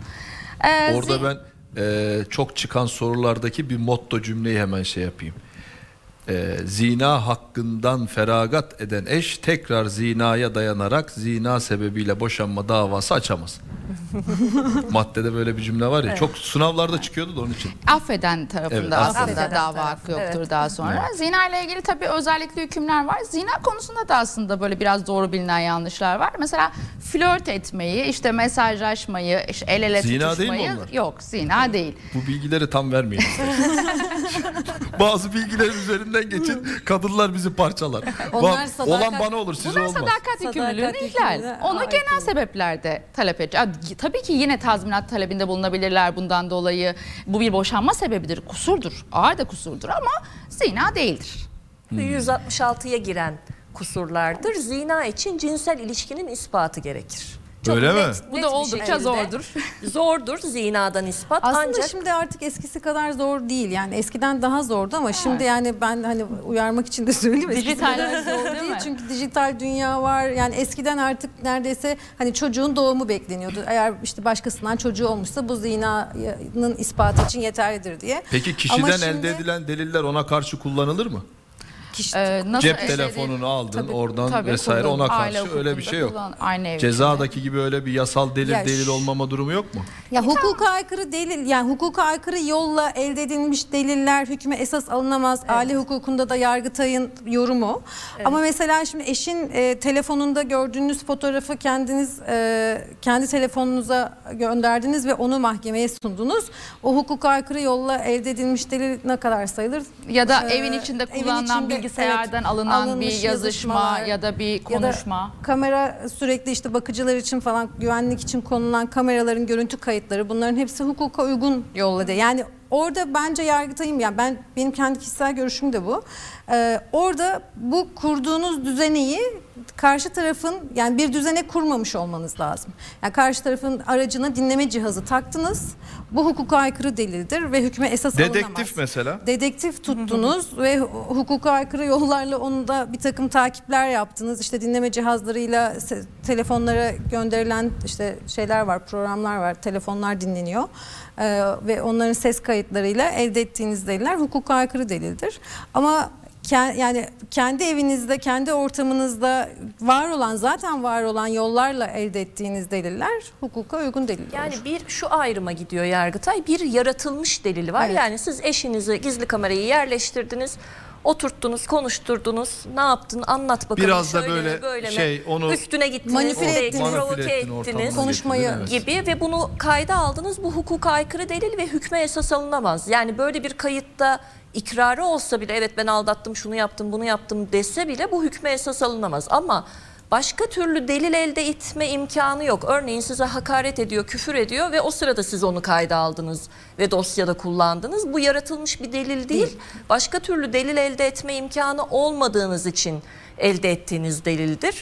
Orada ben çok çıkan sorulardaki bir motto cümleyi hemen yapayım. zina hakkından feragat eden eş tekrar zinaya dayanarak zina sebebiyle boşanma davası açamaz. Maddede böyle bir cümle var ya, çok sınavlarda çıkıyordu da onun için. Affeden tarafında Evet, aslında affeden dava taraf, hakkı yoktur evet. daha sonra. Zina ile ilgili tabii özellikle hükümler var. Zina konusunda da aslında böyle biraz doğru bilinen yanlışlar var. Mesela flört etmeyi, işte mesajlaşmayı, işte el ele Zina tutuşmayı. değil mi onlar? Yok, zina değil. Bu bilgileri tam vermeyin. Bazı bilgiler üzerinden geçin, kadınlar bizi parçalar. Onlar sadakat- Olan bana olur, size Bunlar olmaz. sadakat yükümlülüğünü ihlal. yükümlülüğüne Onu ait genel değil. sebeplerde talep edecek. Tabii ki yine tazminat talebinde bulunabilirler bundan dolayı. Bu bir boşanma sebebidir, kusurdur. Ağır da kusurdur ama zina değildir. 166'ya giren kusurlardır. Zina için cinsel ilişkinin ispatı gerekir. Öyle mi? Bu net da bir oldukça şekilde zordur. Zordur zinadan ispat. Aslında Ancak şimdi artık eskisi kadar zor değil. Yani eskiden daha zordu ama şimdi yani ben hani uyarmak için de söyleyeyim. eskisi Dijital kadar zor değil değil. mi? Çünkü dijital dünya var. Yani eskiden artık neredeyse hani çocuğun doğumu bekleniyordu. Eğer işte başkasından çocuğu olmuşsa bu zinanın ispatı için yeterlidir diye. Peki Ama kişiden şimdi- elde edilen deliller ona karşı kullanılır mı? Nasıl Cep elde telefonunu aldın Tabii, oradan Tabii, vesaire, kullanım. ona Aile karşı öyle bir hukukunda şey yok. Aynı ev Cezadaki gibi öyle bir yasal delil Ya delil şu- olmama durumu yok mu? Ya hukuka aykırı delil, yani hukuka aykırı yolla elde edilmiş deliller hükme esas alınamaz. Aile hukukunda da Yargıtay'ın yorumu. Ama mesela şimdi eşin telefonunda gördüğünüz fotoğrafı kendiniz kendi telefonunuza gönderdiniz ve onu mahkemeye sundunuz. O hukuka aykırı yolla elde edilmiş delil ne kadar sayılır? Ya da Ee, evin içinde evin kullanılan içinde, bilgisayardan evet, alınan alınmış bir yazışma yazışmalar ya da bir ya da konuşma. kamera sürekli işte bakıcılar için falan güvenlik için konulan kameraların görüntü kayıtları, bunların hepsi hukuka uygun yolla. Yani orada bence Yargıtay'ım, yani benim kendi kişisel görüşüm de bu. Orada bu kurduğunuz düzeneyi karşı tarafın, yani bir düzene kurmamış olmanız lazım. Yani karşı tarafın aracına dinleme cihazı taktınız. Bu hukuka aykırı delildir ve hükme esas alınamaz. Dedektif mesela. Dedektif tuttunuz ve hukuka aykırı yollarla onu da bir takım takipler yaptınız. İşte dinleme cihazlarıyla telefonlara gönderilen işte şeyler var, programlar var, telefonlar dinleniyor. Ve onların ses kayıtlarıyla elde ettiğiniz deliller hukuka aykırı delildir. Ama yani kendi evinizde, kendi ortamınızda zaten var olan yollarla elde ettiğiniz deliller hukuka uygun deliller. yani bir şu ayrıma gidiyor Yargıtay. Bir yaratılmış delili var. Evet. Yani siz eşinizi gizli kamerayı yerleştirdiniz. Oturttunuz, konuşturdunuz. Ne yaptın? Anlat bakalım. Biraz da şöyle böyle mi, böyle şey, mi? onu Üstüne gittiniz, manipüle belki ettiniz. provoke ortamına ettiniz. Konuşmayı getirdin, evet. Gibi ve bunu kayda aldınız. Bu hukuka aykırı delil ve hükme esas alınamaz. Yani böyle bir kayıtta ikrarı olsa bile, evet ben aldattım, şunu yaptım, bunu yaptım dese bile bu hükme esas alınamaz. Ama başka türlü delil elde etme imkanı yok. Örneğin size hakaret ediyor, küfür ediyor ve o sırada siz onu kayda aldınız ve dosyada kullandınız. Bu yaratılmış bir delil değil. Başka türlü delil elde etme imkanı olmadığınız için elde ettiğiniz delildir.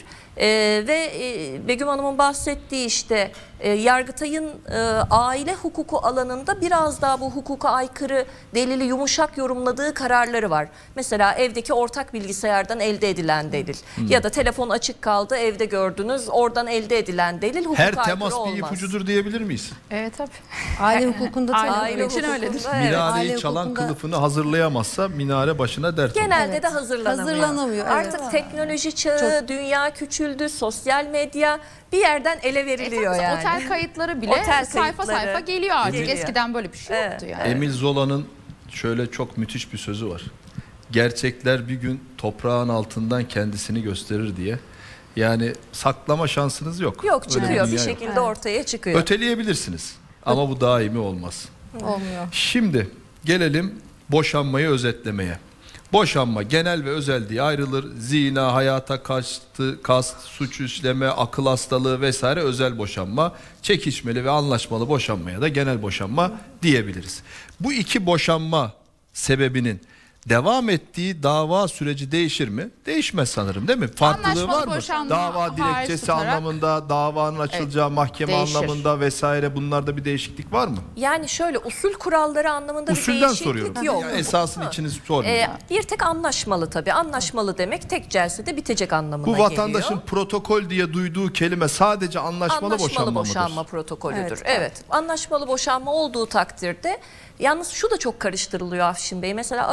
Begüm Hanım'ın bahsettiği işte Yargıtay'ın aile hukuku alanında biraz daha bu hukuka aykırı delili yumuşak yorumladığı kararları var. Mesela evdeki ortak bilgisayardan elde edilen delil ya da telefon açık kaldı, evde gördünüz, oradan elde edilen delil hukuka Her aykırı temas olmaz. bir ipucudur diyebilir miyiz? Evet tabii. Aile hukukunda Aile tabii. için öyledir. Evet. Minareyi aile çalan hukukunda- kılıfını hazırlayamazsa minare başına dert olur. Genelde Evet. de hazırlanamıyor. Hazırlanamıyor, evet. Artık teknoloji çağı, dünya küçüldü, sosyal medya bir yerden ele veriliyor Tabii, yani. Otel kayıtları bile Otel sayfa kayıtları sayfa geliyor artık. geliyor. Eskiden böyle bir şey yoktu yani. Emil Zola'nın şöyle çok müthiş bir sözü var. Gerçekler bir gün toprağın altından kendisini gösterir diye. Yani saklama şansınız yok. Yok, Öyle çıkıyor bir dünya yok. şekilde ortaya çıkıyor. Öteleyebilirsiniz ama bu daimi olmaz. Olmuyor. Şimdi gelelim boşanmayı özetlemeye. Boşanma genel ve özel diye ayrılır. Zina, hayata kast, suç işleme, akıl hastalığı vesaire özel boşanma. Çekişmeli ve anlaşmalı boşanmaya da genel boşanma diyebiliriz. Bu iki boşanma sebebinin devam ettiği dava süreci değişir mi? Değişmez sanırım, değil mi? Farklılığı Anlaşmalı var mı? boşanma Dava hariç dilekçesi tutarak- anlamında, davanın açılacağı mahkeme değişir. anlamında vesaire, bunlarda bir değişiklik var mı? Yani şöyle usul kuralları anlamında bir Usulden değişiklik soruyorum. yok. Yani esasını içiniz sormuyorum. Bir tek anlaşmalı tabii. Anlaşmalı demek tek celsede bitecek anlamına Bu geliyor. vatandaşın protokol diye duyduğu kelime sadece anlaşmalı boşanma boşanma mıdır? protokolüdür. Evet. Evet. Anlaşmalı boşanma olduğu takdirde, yalnız şu da çok karıştırılıyor Afşin Bey. Mesela arıyorlar,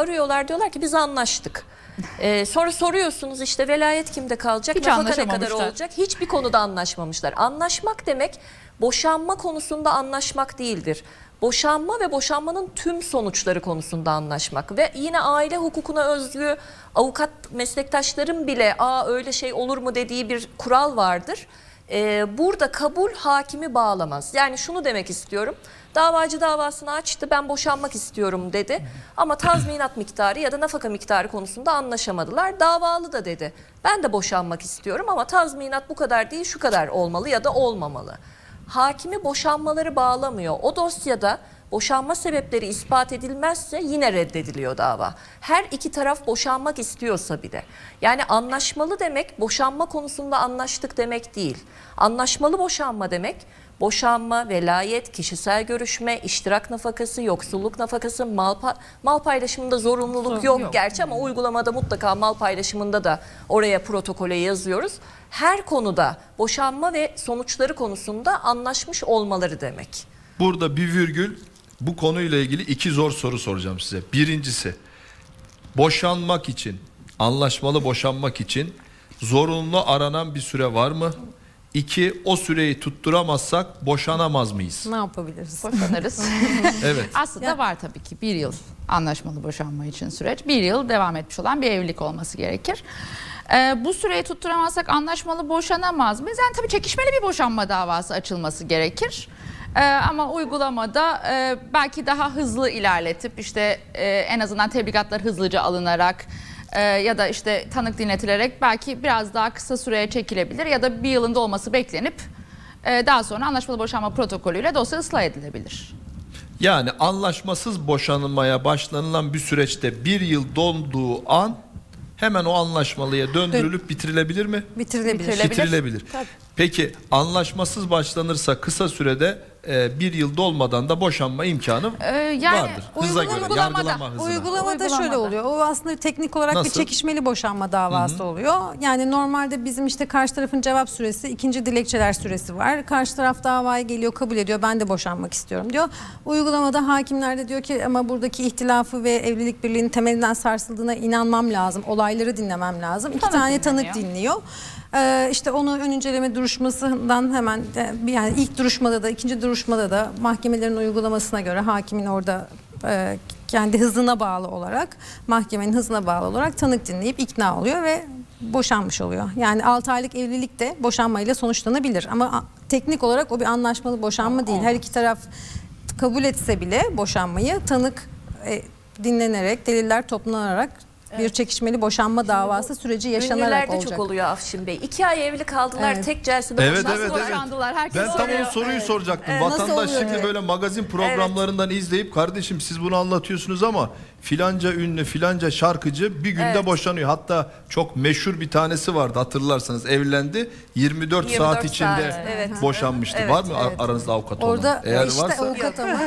Onlar diyorlar ki biz anlaştık. Sonra soruyorsunuz işte velayet kimde kalacak, Hiç nafaka ne kadar anlaşamamışlar. olacak? Hiçbir konuda anlaşmamışlar. Anlaşmak demek boşanma konusunda anlaşmak değildir. Boşanma ve boşanmanın tüm sonuçları konusunda anlaşmak ve yine aile hukukuna özgü avukat meslektaşlarım bile öyle şey olur mu dediği bir kural vardır. Burada kabul hakimi bağlamaz. Yani şunu demek istiyorum. Davacı davasını açtı, ben boşanmak istiyorum dedi. Ama tazminat miktarı ya da nafaka miktarı konusunda anlaşamadılar. Davalı da dedi, ben de boşanmak istiyorum ama tazminat bu kadar değil, şu kadar olmalı ya da olmamalı. Hakimi boşanmaları bağlamıyor. O dosyada boşanma sebepleri ispat edilmezse yine reddediliyor dava. Her iki taraf boşanmak istiyorsa bile. Yani anlaşmalı demek boşanma konusunda anlaştık demek değil. Anlaşmalı boşanma demek boşanma, velayet, kişisel görüşme, iştirak nafakası, yoksulluk nafakası, mal paylaşımında zorunluluk yok gerçi ama uygulamada mutlaka mal paylaşımında da oraya protokole yazıyoruz. Her konuda boşanma ve sonuçları konusunda anlaşmış olmaları demek. Burada bir virgül, bu konuyla ilgili 2 zor soru soracağım size. Birincisi, boşanmak için, anlaşmalı boşanmak için zorunlu aranan bir süre var mı? 2, o süreyi tutturamazsak boşanamaz mıyız? Ne yapabiliriz? Boşanırız. Evet. Aslında var tabii ki 1 yıl anlaşmalı boşanma için süreç. 1 yıl devam etmiş olan bir evlilik olması gerekir. Bu süreyi tutturamazsak anlaşmalı boşanamaz mıyız? Yani tabii çekişmeli bir boşanma davası açılması gerekir. Ama uygulamada belki daha hızlı ilerletip işte en azından tebligatlar hızlıca alınarak ya da işte tanık dinletilerek belki biraz daha kısa süreye çekilebilir ya da 1 yılın dolması beklenip daha sonra anlaşmalı boşanma protokolüyle dosya ıslah edilebilir. Yani anlaşmasız boşanmaya başlanılan bir süreçte 1 yıl dolduğu an hemen o anlaşmalıya döndürülüp bitirilebilir mi? Bitirilebilir. Bitirilebilir. Tabii. Peki anlaşmasız başlanırsa kısa sürede 1 yıl dolmadan da boşanma imkanı Yani vardır. Hıza göre, yargılama hızına. Uygulamada şöyle oluyor. O aslında teknik olarak Nasıl? bir çekişmeli boşanma davası oluyor. Yani normalde bizim işte karşı tarafın cevap süresi, ikinci dilekçeler süresi var. Karşı taraf davaya geliyor, kabul ediyor. Ben de boşanmak istiyorum diyor. Uygulamada hakimler de diyor ki ama buradaki ihtilafı ve evlilik birliğinin temelinden sarsıldığına inanmam lazım. Olayları dinlemem lazım. 2 tane tanık dinliyor. İşte onu ön inceleme duruşmasından hemen yani ilk duruşmada da ikinci duruşmada da mahkemelerin uygulamasına göre hakimin orada kendi hızına bağlı olarak mahkemenin hızına bağlı olarak tanık dinleyip ikna oluyor ve boşanmış oluyor. Yani 6 aylık evlilik de boşanmayla sonuçlanabilir ama teknik olarak o bir anlaşmalı boşanma değil. Her iki taraf kabul etse bile boşanmayı tanık dinlenerek, deliller toplanarak bir çekişmeli boşanma davası süreci yaşanarak Ünlülerde olacak. çok oluyor Afşin Bey. 2 ay evli kaldılar, Evet. tek celsede Evet, boşandılar. evet, evet. Boşandılar. Herkes Ben tam o soruyu soracaktım. Nasıl Vatandaş oluyor? şimdi böyle magazin programlarından izleyip kardeşim siz bunu anlatıyorsunuz ama filanca ünlü filanca şarkıcı bir günde boşanıyor. Hatta çok meşhur bir tanesi vardı, hatırlarsanız evlendi. 24 saat içinde saat, evet. boşanmıştı. Evet, Var mı evet. aranızda avukat olan? Orada Eğer işte varsa avukat ama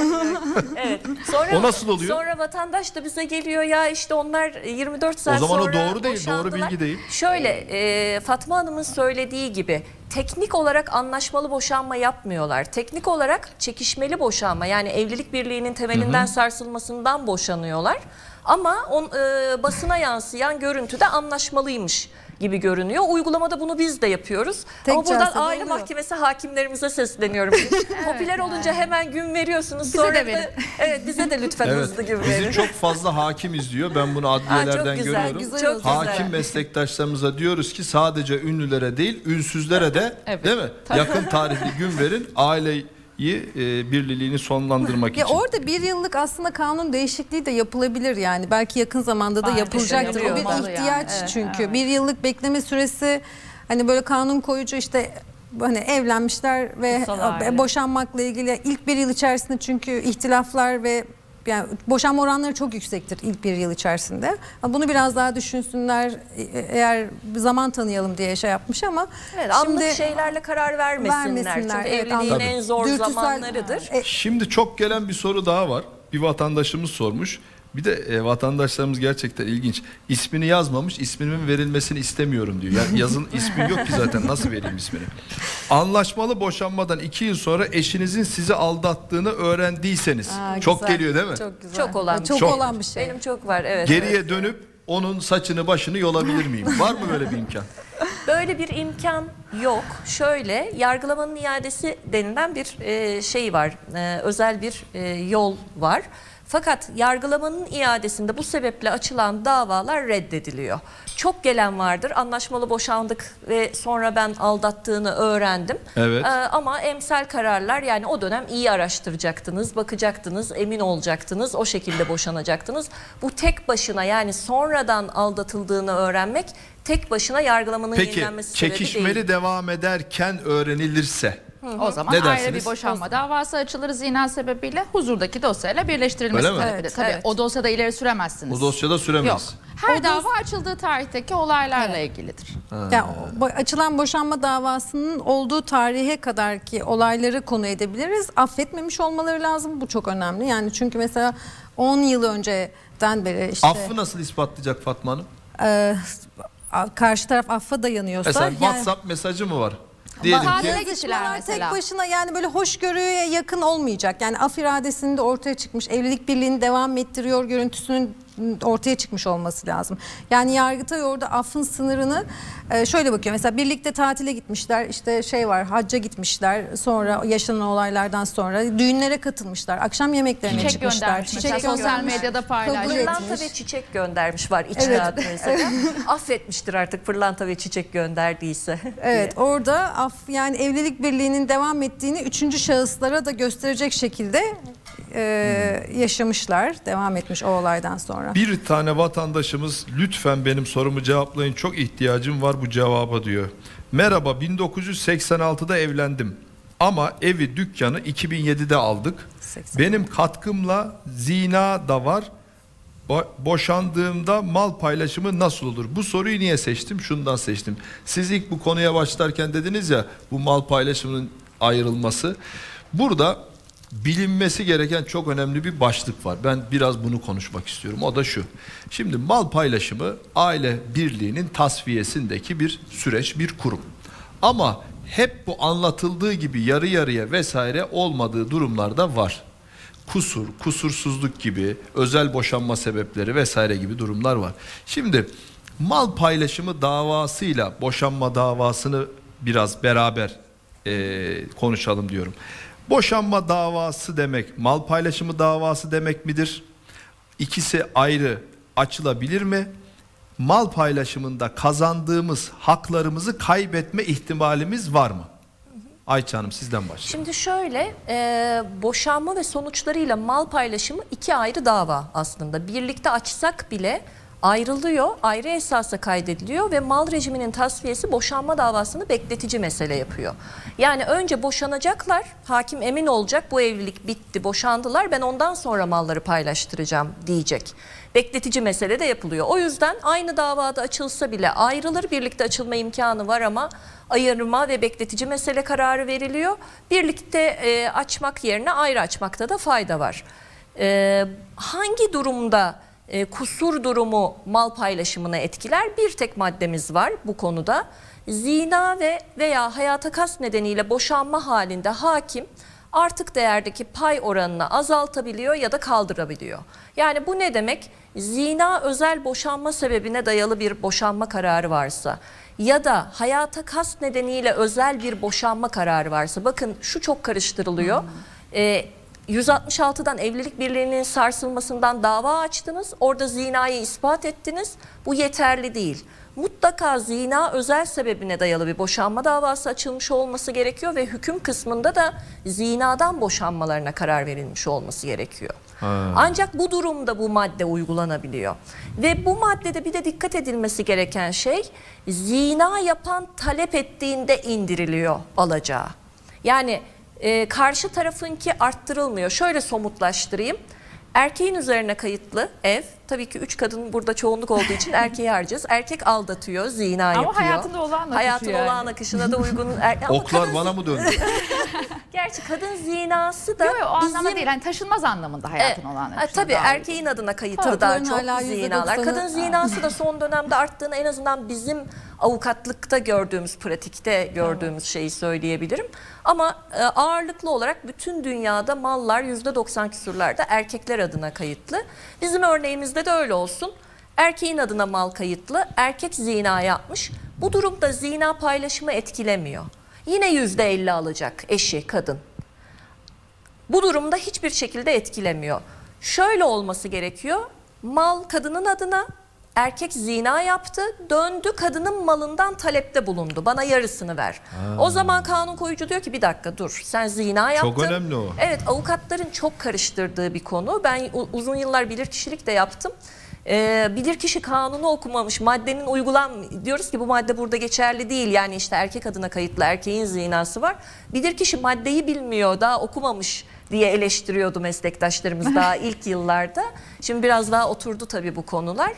Evet. Sonra, O nasıl oluyor? Sonra vatandaş da bize geliyor ya işte onlar 24 saat O zaman o sonra doğru değil, doğru boşandılar. bilgi değil. Şöyle Fatma Hanım'ın söylediği gibi teknik olarak anlaşmalı boşanma yapmıyorlar. Teknik olarak çekişmeli boşanma yani evlilik birliğinin temelinden sarsılmasından boşanıyorlar. Ama basına yansıyan görüntüde anlaşmalıymış gibi görünüyor. Uygulamada bunu biz de yapıyoruz. Tek Ama buradan celsede aile oluyor. mahkemesi hakimlerimize sesleniyorum. Popüler olunca hemen gün veriyorsunuz. Bize Sonra de da- verin. Evet bize de lütfen evet, hızlı gün verin. bizi çok fazla hakim izliyor. Ben bunu adliyelerden çok güzel, görüyorum. güzel Çok oldu. Güzel. Hakim meslektaşlarımıza diyoruz ki sadece ünlülere değil ünsüzlere de Evet. değil mi? Yakın tarihli gün verin aileyi birliğini sonlandırmak ya için. orada 1 yıllık aslında kanun değişikliği de yapılabilir yani. Belki yakın zamanda da Bence yapılacaktır. O bir yapılmalı yani. ihtiyaç Evet, çünkü. evet. 1 yıllık bekleme süresi hani böyle kanun koyucu işte hani evlenmişler ve Kutsal aile. boşanmakla ilgili ilk 1 yıl içerisinde çünkü ihtilaflar ve yani boşanma oranları çok yüksektir ilk 1 yıl içerisinde. Bunu biraz daha düşünsünler eğer bir zaman tanıyalım diye şey yapmış ama Evet, anlık şeylerle karar vermesinler. Çünkü evet, evliliğin anladım. en zor Dürtüsel- zamanlarıdır. Şimdi çok gelen bir soru daha var. Bir vatandaşımız sormuş. Bir de vatandaşlarımız gerçekten ilginç. İsmini yazmamış, ismimin verilmesini istemiyorum diyor. Yani yazın ismi yok ki zaten, nasıl vereyim ismini? Anlaşmalı boşanmadan 2 yıl sonra eşinizin sizi aldattığını öğrendiyseniz. Çok güzel. geliyor değil mi? Çok güzel. Çok olan bir çok şey. olan bir şey. Benim çok var, evet. Geriye dönüp onun saçını başını yolabilir miyim? Var mı böyle bir imkan? Böyle bir imkan yok. Şöyle, yargılamanın iadesi denilen bir şey var. Özel bir yol var. Fakat yargılamanın iadesinde bu sebeple açılan davalar reddediliyor. Çok gelen vardır. Anlaşmalı boşandık ve sonra ben aldattığını öğrendim. Evet. Ama emsal kararlar, yani o dönem iyi araştıracaktınız, bakacaktınız, emin olacaktınız, o şekilde boşanacaktınız. Bu tek başına, yani sonradan aldatıldığını öğrenmek tek başına yargılamanın Peki yenilenmesi sebebi çekişmeli değil. devam ederken öğrenilirse? O zaman Ne ayrı dersiniz? bir boşanma davası açılır zina sebebiyle, huzurdaki dosyayla birleştirilmesi Öyle mi? talebiyle. Evet, Tabii evet. o dosyada ileri süremezsiniz. O dosyada süremeyiz. Yok. Her dava açıldığı tarihteki olaylarla ilgilidir. Yani açılan boşanma davasının olduğu tarihe kadar ki olayları konu edebiliriz. Affetmemiş olmaları lazım. Bu çok önemli. Yani çünkü mesela 10 yıl önceden beri işte Affı nasıl ispatlayacak Fatma Hanım? Karşı taraf affa dayanıyorsa Mesela yani, WhatsApp mesajı mı var? Diyelim Tatile ki gittiler yazışmalar mesela. tek başına yani böyle hoşgörüye yakın olmayacak. Yani af iradesinin de ortaya çıkmış, evlilik birliğini devam ettiriyor görüntüsünün ortaya çıkmış olması lazım. Yani Yargıtay orada affın sınırını şöyle bakıyor. Mesela birlikte tatile gitmişler, işte şey var, hacca gitmişler, sonra yaşanan olaylardan sonra düğünlere katılmışlar, akşam yemeklerine Çiçek çıkmışlar, göndermiş. Mesela sosyal göndermiş, medyada kabul paylaşmış. Pırlanta etmiş. ve çiçek göndermiş var içtihat mesela. Affetmiştir artık pırlanta ve çiçek gönderdiyse. Evet, orada af, yani evlilik birliğinin devam ettiğini üçüncü şahıslara da gösterecek şekilde yaşamışlar, devam etmiş o olaydan sonra. bir tane vatandaşımız lütfen benim sorumu cevaplayın, çok ihtiyacım var bu cevaba diyor. Merhaba, 1986'da evlendim ama evi dükkanı 2007'de aldık. 80. Benim katkımla zina da var. Boşandığımda mal paylaşımı nasıl olur? Bu soruyu niye seçtim? Şundan seçtim. Siz ilk bu konuya başlarken dediniz ya, bu mal paylaşımının ayrılması. Burada bilinmesi gereken çok önemli bir başlık var. Ben biraz bunu konuşmak istiyorum. O da şu. Şimdi mal paylaşımı aile birliğinin tasfiyesindeki bir süreç, bir kurum. Ama hep bu anlatıldığı gibi yarı yarıya vesaire olmadığı durumlarda var. Kusur, kusursuzluk gibi, özel boşanma sebepleri vesaire gibi durumlar var. Şimdi mal paylaşımı davasıyla boşanma davasını biraz beraber konuşalım diyorum. Boşanma davası demek mal paylaşımı davası demek midir? İkisi ayrı açılabilir mi? Mal paylaşımında kazandığımız haklarımızı kaybetme ihtimalimiz var mı? Ayça Hanım, sizden başlayalım. Şimdi şöyle, boşanma ve sonuçlarıyla mal paylaşımı iki ayrı dava aslında. Birlikte açsak bile ayrılıyor, ayrı esasa kaydediliyor ve mal rejiminin tasfiyesi boşanma davasını bekletici mesele yapıyor. Yani önce boşanacaklar, hakim emin olacak, bu evlilik bitti, boşandılar, ben ondan sonra malları paylaştıracağım diyecek. Bekletici mesele de yapılıyor. O yüzden aynı davada açılsa bile ayrılır, birlikte açılma imkanı var ama ayırma ve bekletici mesele kararı veriliyor. Birlikte açmak yerine ayrı açmakta da fayda var. Hangi durumda kusur durumu mal paylaşımına etkiler? Bir tek maddemiz var bu konuda. Zina veya hayata kast nedeniyle boşanma halinde hakim artık değerdeki pay oranını azaltabiliyor ya da kaldırabiliyor. Yani bu ne demek? Zina özel boşanma sebebine dayalı bir boşanma kararı varsa ya da hayata kast nedeniyle özel bir boşanma kararı varsa, bakın şu çok karıştırılıyor. 166'dan evlilik birliğinin sarsılmasından dava açtınız. Orada zinayı ispat ettiniz. Bu yeterli değil. Mutlaka zina özel sebebine dayalı bir boşanma davası açılmış olması gerekiyor ve hüküm kısmında da zinadan boşanmalarına karar verilmiş olması gerekiyor. Ancak bu durumda bu madde uygulanabiliyor. Ve bu maddede bir de dikkat edilmesi gereken şey, zina yapan talep ettiğinde indiriliyor alacağı. Yani karşı tarafınki arttırılmıyor. Şöyle somutlaştırayım. Erkeğin üzerine kayıtlı ev tabii ki 3 kadın burada çoğunluk olduğu için erkeği harcayacağız. Erkek aldatıyor, zina Ama yapıyor. hayatında olağan akışı Hayatın yani. olağan akışına da uygun. Ama Oklar kadın- bana mı döndü? Gerçi kadın zinası da Yok yok, o anlamda bizim... değil. Yani taşınmaz anlamında hayatın olan akışına Tabii daha erkeğin adına kayıtlı daha Hakların çok hala zinalar. %90'ı Kadın zinası da son dönemde arttığını en azından bizim avukatlıkta gördüğümüz, pratikte gördüğümüz şeyi söyleyebilirim. Ama ağırlıklı olarak bütün dünyada mallar %90 küsurlarda erkekler adına kayıtlı. Bizim örneğimizde de öyle olsun. Erkeğin adına mal kayıtlı, erkek zina yapmış. Bu durumda zina paylaşımı etkilemiyor. Yine %50 alacak eşi, kadın. Bu durumda hiçbir şekilde etkilemiyor. Şöyle olması gerekiyor. Mal kadının adına, erkek zina yaptı, döndü kadının malından talepte bulundu. Bana yarısını ver. O zaman kanun koyucu diyor ki bir dakika dur, sen zina yaptın. Çok önemli o. Evet, avukatların çok karıştırdığı bir konu. Ben uzun yıllar bilirkişilik de yaptım. Bilirkişi kanunu okumamış, maddenin diyoruz ki bu madde burada geçerli değil. Yani işte erkek adına kayıtlı erkeğin zinası var. Bilirkişi maddeyi bilmiyor, daha okumamış diye eleştiriyordu meslektaşlarımız daha ilk yıllarda. Şimdi biraz daha oturdu tabii bu konular.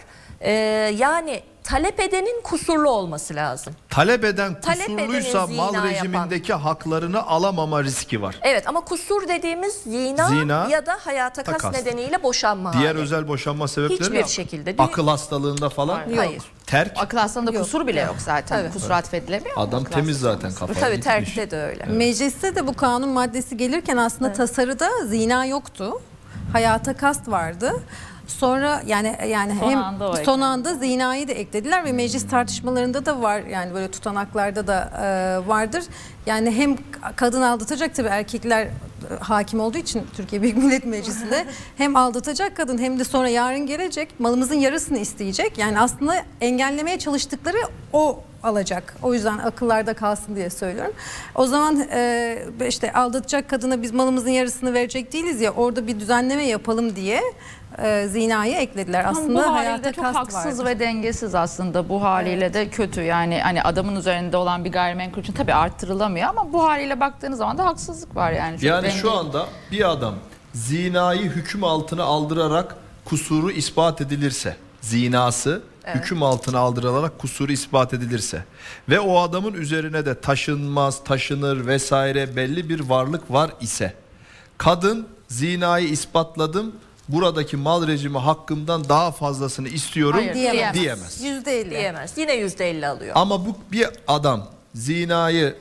Yani talep edenin kusurlu olması lazım. Talep eden Talep kusurluysa edenin mal zina rejimindeki haklarını alamama riski var. Evet, ama kusur dediğimiz zina ya da hayata kas takas. nedeniyle boşanma Diğer hali. özel boşanma sebepleri Hiçbir yok. şekilde. Akıl hastalığında falan Hayır. terk. Akıl hastalığında kusur bile yok zaten. Tabii. Kusur atfedilemiyor mu? Adam akıl temiz hastalığı zaten olması? kafayı Tabii gitmiş. terkte de öyle. Mecliste de bu kanun maddesi gelirken aslında tasarıda zina yoktu. Hayata kast vardı. Sonra yani Son hem anda o son anda zinayı da eklediler ve meclis tartışmalarında da var, yani böyle tutanaklarda da vardır. Yani hem kadın aldatacak, tabii erkekler hakim olduğu için Türkiye Büyük Millet Meclisi'nde hem aldatacak kadın hem de sonra yarın gelecek malımızın yarısını isteyecek. Yani aslında engellemeye çalıştıkları o alacak. O yüzden akıllarda kalsın diye söylüyorum. O zaman işte aldatacak kadına biz malımızın yarısını verecek değiliz ya, orada bir düzenleme yapalım diye zinayı eklediler. Ama Aslında bu hayata haliyle çok kast haksız vardır. ve dengesiz aslında, bu haliyle de kötü. Yani hani adamın üzerinde olan bir gayrimenkul için tabii arttırılamıyor ama bu haliyle baktığınız zaman da haksızlık var yani. Çok Yani dengeli. şu anda bir adam zinayı hüküm altına aldırarak kusuru ispat edilirse, zinası hüküm altına aldırılarak kusuru ispat edilirse ve o adamın üzerine de taşınmaz, taşınır vesaire belli bir varlık var ise, kadın zinayı ispatladım, buradaki mal rejimi hakkımdan daha fazlasını istiyorum Hayır, diyemez. diyemez. %50. Diyemez. Yine %50 alıyor. Ama bu bir adam zinayı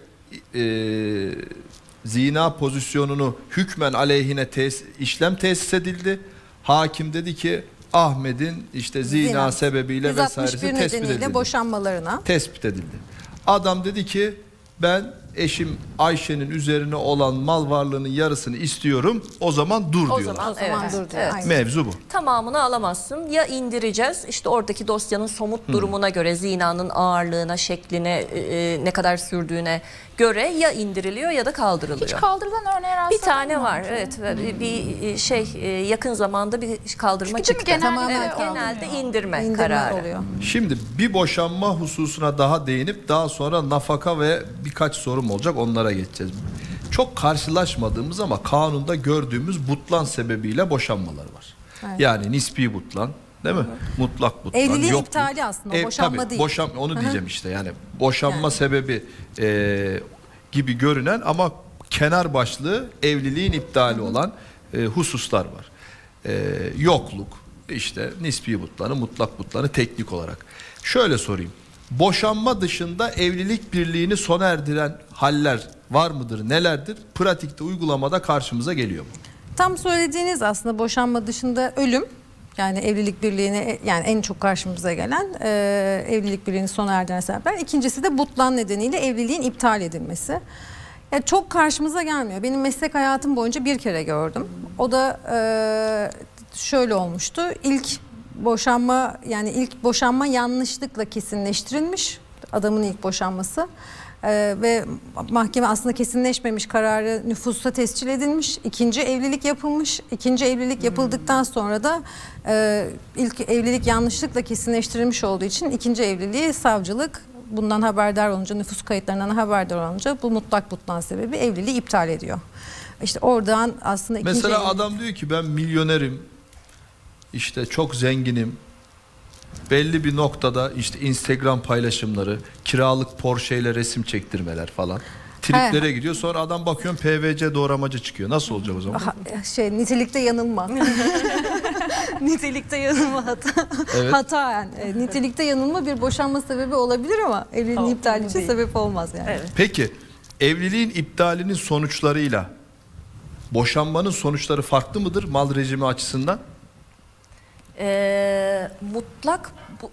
zina pozisyonunu hükmen aleyhine işlem tesis edildi. Hakim dedi ki Ahmet'in işte zina sebebiyle vesairesi 161 tespit nedeniyle edildi. boşanmalarına. Tespit edildi. Adam dedi ki ben eşim Ayşe'nin üzerine olan mal varlığının yarısını istiyorum. O zaman dur O diyorlar. zaman, O zaman evet, dur diyor. evet. Aynen. Mevzu bu. Tamamını alamazsın. Ya indireceğiz, işte oradaki dosyanın somut durumuna göre, zinanın ağırlığına, şekline, ne kadar sürdüğüne göre ya indiriliyor ya da kaldırılıyor. Hiç kaldırılan örneğe Bir rastladın tane mı? var, evet. Bir şey yakın zamanda bir kaldırma Çünkü değil mi, çıktı. genelde Evet, kaldırmıyor. genelde indirme, İndirme kararı. oluyor. Şimdi bir boşanma hususuna daha değinip daha sonra nafaka ve birkaç sorum olacak, onlara geçeceğiz. Çok karşılaşmadığımız ama kanunda gördüğümüz butlan sebebiyle boşanmalar var. Evet. Yani nispi butlan, değil mi? Mutlak butlan. Evliliğin yokluk. iptali aslında, boşanma tabii, değil. Onu diyeceğim işte, yani boşanma Yani. sebebi gibi görünen ama kenar başlığı evliliğin iptali olan hususlar var. Yokluk, işte nispi butlanı, mutlak butlanı teknik olarak. Şöyle sorayım. Boşanma dışında evlilik birliğini sona erdiren haller var mıdır, nelerdir? Pratikte, uygulamada karşımıza geliyor mu? Tam söylediğiniz aslında boşanma dışında ölüm, yani evlilik birliğine, yani en çok karşımıza gelen evlilik birliğini sona erdiren sebepler. İkincisi de butlan nedeniyle evliliğin iptal edilmesi. Yani çok karşımıza gelmiyor. Benim meslek hayatım boyunca bir kere gördüm. O da şöyle olmuştu. İlk boşanma yanlışlıkla kesinleştirilmiş. Adamın ilk boşanması. Ve mahkeme aslında kesinleşmemiş kararı nüfusta tescil edilmiş. İkinci evlilik yapılmış. İkinci evlilik yapıldıktan sonra da ilk evlilik yanlışlıkla kesinleştirilmiş olduğu için ikinci evliliği savcılık bundan haberdar olunca, nüfus kayıtlarından haberdar olunca bu mutlak butlan sebebi evliliği iptal ediyor. İşte oradan aslında ikinci Mesela evlilik... adam diyor ki ben milyonerim, işte çok zenginim, belli bir noktada işte Instagram paylaşımları, kiralık Porsche ile resim çektirmeler falan triplere gidiyor. Sonra adam bakıyorum PVC doğramacı çıkıyor. Nasıl olacak o zaman? Nitelikte yanılma. Nitelikte yanılma hata. Evet. Hata yani. Nitelikte yanılma bir boşanma sebebi olabilir ama evliliğin iptali için sebep olmaz yani. Evet. Peki evliliğin iptalinin sonuçlarıyla boşanmanın sonuçları farklı mıdır mal rejimi açısından? Mutlak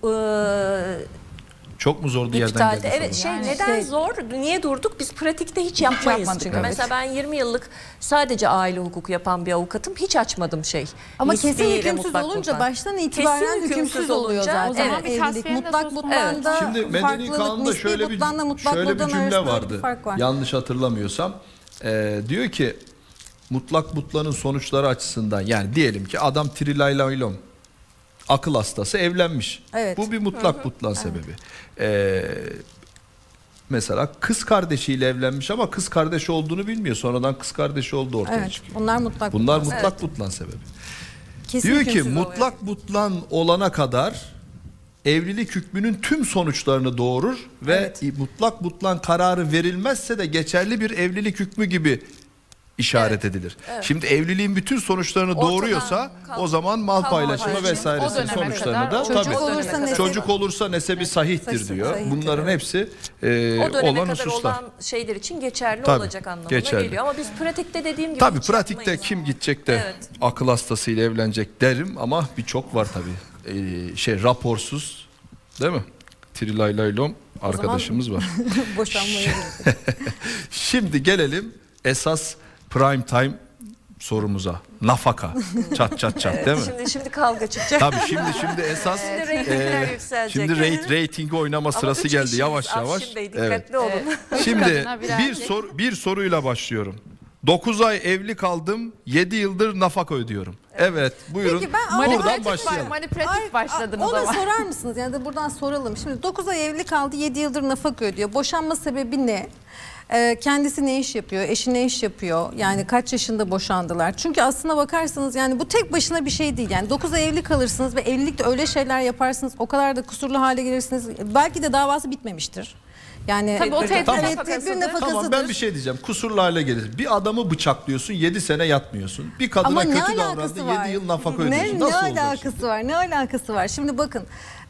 Çok mu zor bir yerden İptalde. geldi? Evet, soru? neden zor? Niye durduk? Biz pratikte hiç yapmayız. yapmadık, Çünkü evet. mesela ben 20 yıllık sadece aile hukuku yapan bir avukatım. Hiç açmadım şey. Ama Nispi kesin ile hükümsüz mutlak olunca mutlak. baştan itibaren Kesin hükümsüz oluyor zaten. O zaman bir Evlilik tasfiyenin de mutlak söz konusu. mutlağında Şimdi Medeni farklılık, Kanun'da nispi şöyle bir mutlağında mutlak cümle arasında vardı. bir fark var. Yanlış hatırlamıyorsam. Diyor ki mutlak mutlağın sonuçları açısından, yani diyelim ki adam trilaylaylom akıl hastası evlenmiş. Evet. Bu bir mutlak mutlağın sebebi. Mesela kız kardeşiyle evlenmiş ama kız kardeşi olduğunu bilmiyor. Sonradan kız kardeşi olduğu ortaya Evet. çıkıyor. Bunlar mutlak Bunlar mutlak. mutlak mutlağın sebebi. Kesin Diyor ki hükümsüz oluyor. mutlak mutlağın olana kadar evlilik hükmünün tüm sonuçlarını doğurur ve Evet. mutlak mutlağın kararı verilmezse de geçerli bir evlilik hükmü gibi işaret edilir. Şimdi evliliğin bütün sonuçlarını Ortadan doğuruyorsa kalk- o zaman mal kalma paylaşımı paylaşımı. vesairesinin O döneme sonuçlarını kadar da o Çocuk tabii olursa nesebi- çocuk olursa nesebi sahihtir Sahih- diyor. sahihtir, Bunların evet. hepsi O döneme olan kadar hususlar. olan şeyler için geçerli Tabii, olacak anlamına geçerli. geliyor. Ama biz pratikte dediğim gibi Tabii hiç pratikte yapmayız. kim gidecek de Evet. akıl hastasıyla evlenecek derim ama birçok var tabii. Raporsuz, değil mi? Trilaylaylom arkadaşımız var. Boşanmaya gidiyor. Şimdi gelelim esas prime time sorumuza. Nafaka. Çat çat çat, değil mi? Şimdi kavga çıkacak. Tabii şimdi esas Şimdi reytingler yükselecek. şimdi reytingi oynama Ama sırası 3 geldi kişiyiz. yavaş yavaş. Afşin Bey, Evet. dikkatli olun. Şimdi kadına bir erkek. bir soruyla başlıyorum. 9 ay evli kaldım, 7 yıldır nafaka ödüyorum. Evet, buyurun. Peki ben Buradan başlayalım. Manipülatif başladınız Onu ama. sorar mısınız? Yani de buradan soralım. Şimdi 9 ay evli kaldı, 7 yıldır nafaka ödüyor. Boşanma sebebi ne? Kendisi ne iş yapıyor? Eşi ne iş yapıyor? Yani kaç yaşında boşandılar? Çünkü aslına bakarsanız yani bu tek başına bir şey değil. Yani 9 ay evli kalırsınız ve evlilikte öyle şeyler yaparsınız. O kadar da kusurlu hale gelirsiniz. Belki de davası bitmemiştir. Yani Tabii o tedbir Tamam. nafakasıdır. tedbir nafakasıdır. Tamam, ben bir şey diyeceğim. Kusurlu hale gelir. Bir adamı bıçaklıyorsun, 7 sene yatmıyorsun. Bir kadına Ama ne kötü alakası davrandı, var? 7 yıl nafaka ödüyorsun. Ne Nasıl olacak? alakası var? Ne alakası var? Şimdi bakın.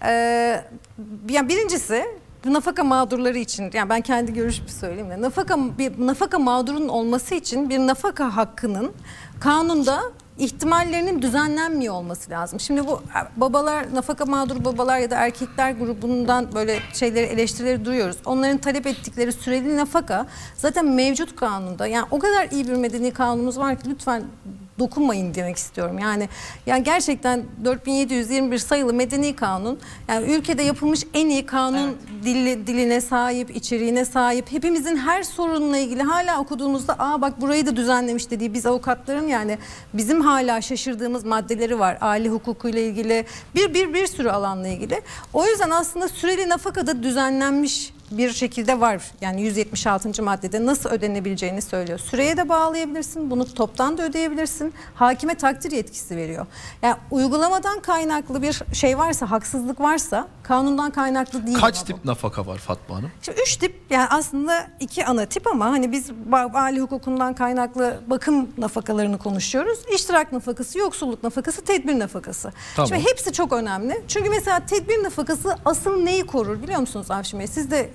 Yani birincisi nafaka mağdurları için, yani ben kendi görüşümü söyleyeyim de, nafaka mağdurunun olması için bir nafaka hakkının kanunda ihtimallerinin düzenlenmiyor olması lazım. Şimdi bu babalar, nafaka mağduru babalar ya da erkekler grubundan böyle şeyleri, eleştirileri duyuyoruz. Onların talep ettikleri süreli nafaka zaten mevcut kanunda. Yani o kadar iyi bir medeni kanunumuz var ki lütfen dokunmayın demek istiyorum. Yani gerçekten 4721 sayılı medeni kanun, yani ülkede yapılmış en iyi kanun diline sahip, içeriğine sahip. Hepimizin her sorunla ilgili hala okuduğumuzda bak burayı da düzenlemiş dediği, biz avukatların yani bizim hala şaşırdığımız maddeleri var. Aile hukukuyla ilgili bir sürü alanla ilgili. O yüzden aslında süreli nafaka da düzenlenmiş bir şekilde var. Yani 176. maddede nasıl ödenebileceğini söylüyor. Süreye de bağlayabilirsin. Bunu toptan da ödeyebilirsin. Hakime takdir yetkisi veriyor. Yani uygulamadan kaynaklı bir şey varsa, haksızlık varsa kanundan kaynaklı değil. Kaç ama tip nafaka var Fatma Hanım? Şimdi 3 tip, yani aslında 2 ana tip ama hani biz aile hukukundan kaynaklı bakım nafakalarını konuşuyoruz. İştirak nafakası, yoksulluk nafakası, tedbir nafakası. Tamam. Şimdi hepsi çok önemli. Çünkü mesela tedbir nafakası asıl neyi korur biliyor musunuz Afşin Bey? Siz de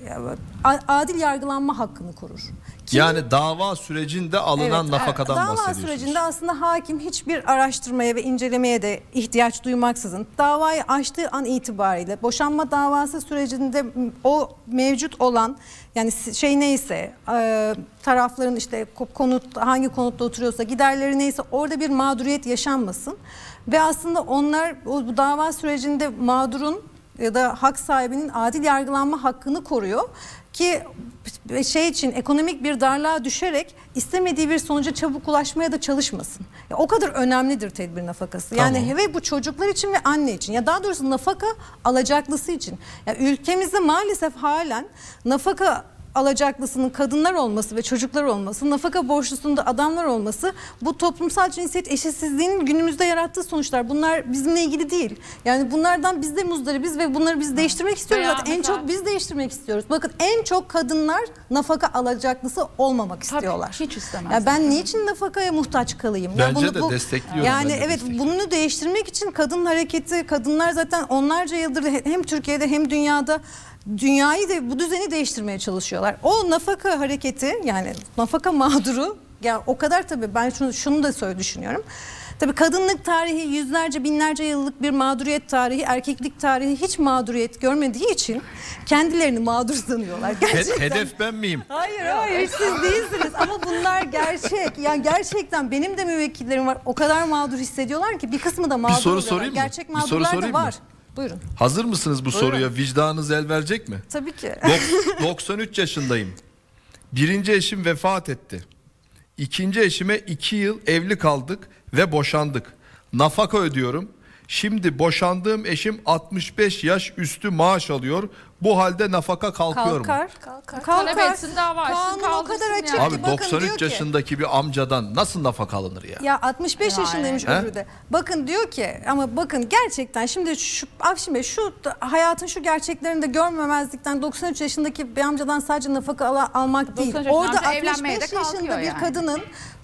adil yargılanma hakkını korur. Yani dava sürecinde alınan Evet, nafakadan dava bahsediyorsunuz. sürecinde aslında hakim hiçbir araştırmaya ve incelemeye de ihtiyaç duymaksızın davayı açtığı an itibariyle boşanma davası sürecinde o mevcut olan, yani şey neyse, tarafların işte hangi konutta oturuyorsa, giderleri neyse, orada bir mağduriyet yaşanmasın ve aslında onlar bu dava sürecinde mağdurun ya da hak sahibinin adil yargılanma hakkını koruyor ki şey için, ekonomik bir darlığa düşerek istemediği bir sonuca çabuk ulaşmaya da çalışmasın. Ya o kadar önemlidir tedbir nafakası. Yani Tamam. ve bu çocuklar için ve anne için. Ya daha doğrusu nafaka alacaklısı için. Ya ülkemizde maalesef halen nafaka alacaklısının kadınlar olması ve çocuklar olması, nafaka borçlusunda adamlar olması bu toplumsal cinsiyet eşitsizliğinin günümüzde yarattığı sonuçlar. Bunlar bizimle ilgili değil. Yani bunlardan biz de muzdaribiz ve bunları biz değiştirmek istiyoruz. Veya Zaten en mesela- çok biz değiştirmek istiyoruz. Bakın en çok kadınlar nafaka alacaklısı olmamak istiyorlar. hiç istemezler. Ya ben niçin nafakaya muhtaç kalayım? Bence de destekliyorum. Yani ben de evet, destekliyorum. bunu değiştirmek için kadın hareketi, kadınlar zaten onlarca yıldır hem Türkiye'de hem dünyada dünyayı da bu düzeni değiştirmeye çalışıyorlar. O nafaka hareketi, yani nafaka mağduru, ya o kadar, tabii ben şunu da düşünüyorum. Tabii kadınlık tarihi yüzlerce binlerce yıllık bir mağduriyet tarihi, erkeklik tarihi hiç mağduriyet görmediği için kendilerini mağdur sanıyorlar. Gerçekten. Hedef ben miyim? Hayır siz değilsiniz ama bunlar gerçek. Yani gerçekten benim de müvekkillerim var. O kadar mağdur hissediyorlar ki bir kısmı da mağdur soru oluyorlar. sorayım mı? Gerçek Bir soru mağdurlar da sorayım mı? var. Buyurun. Hazır mısınız bu soruya? Vicdanınız el verecek mi? Tabii ki. 93 yaşındayım. Birinci eşim vefat etti. İkinci eşime 2 yıl evli kaldık ve boşandık. Nafaka ödüyorum. Şimdi boşandığım eşim 65 yaş üstü maaş alıyor. Bu halde nafaka kalkıyor mu? Kalkar. Talep etsin, dava açsın, Kanun o kaldırsın kadar açık yani. ki Abi bakın 93 diyor ki, yaşındaki bir amcadan nasıl nafaka alınır ya? ya 65 Yani. yaşındaymış He? öbürü de. Bakın diyor ki, ama bakın gerçekten şimdi şu Afşin Bey, şu hayatın şu gerçeklerini de görmemezlikten 93 yaşındaki bir amcadan sadece nafaka almak değil. 93 yaşında Orada amca evlenmeye de 65 yaşında kalkıyor bir yani. kadının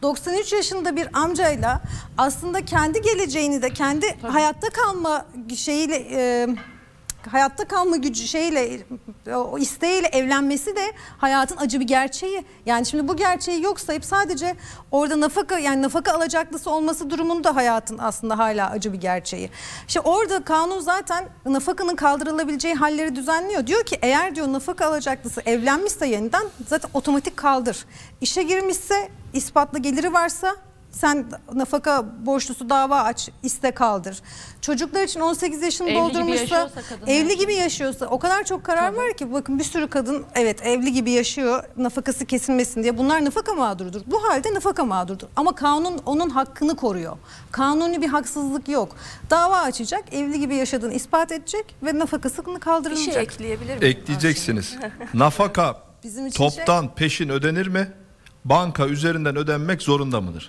93 yaşında bir amcayla aslında kendi geleceğini de kendi hayatta kalma şeyiyle hayatta kalma gücü şeyle, o isteğiyle evlenmesi de hayatın acı bir gerçeği. Yani şimdi bu gerçeği yok sayıp sadece orada nafaka alacaklısı olması durumunda hayatın aslında hala acı bir gerçeği. İşte orada kanun zaten nafakanın kaldırılabileceği halleri düzenliyor. Diyor ki eğer diyor nafaka alacaklısı evlenmişse yeniden zaten otomatik kaldır. İşe girmişse, ispatlı geliri varsa sen nafaka borçlusu dava aç, iste kaldır. Çocuklar için 18 yaşını Evli gibi doldurmuşsa, yaşıyorsa kadın, evli evet. gibi yaşıyorsa, o kadar çok karar var ki bakın bir sürü kadın evet evli gibi yaşıyor, nafakası kesilmesin diye. Bunlar nafaka mağdurudur. Bu halde nafaka mağdurudur. Ama kanun onun hakkını koruyor. Kanuni bir haksızlık yok. Dava açacak, evli gibi yaşadığını ispat edecek ve nafakasını Bir kaldırılacak. şey ekleyebilir miyim? Ekleyeceksiniz. Nafaka Bizim için toptan peşin ödenir mi? Banka üzerinden ödenmek zorunda mıdır?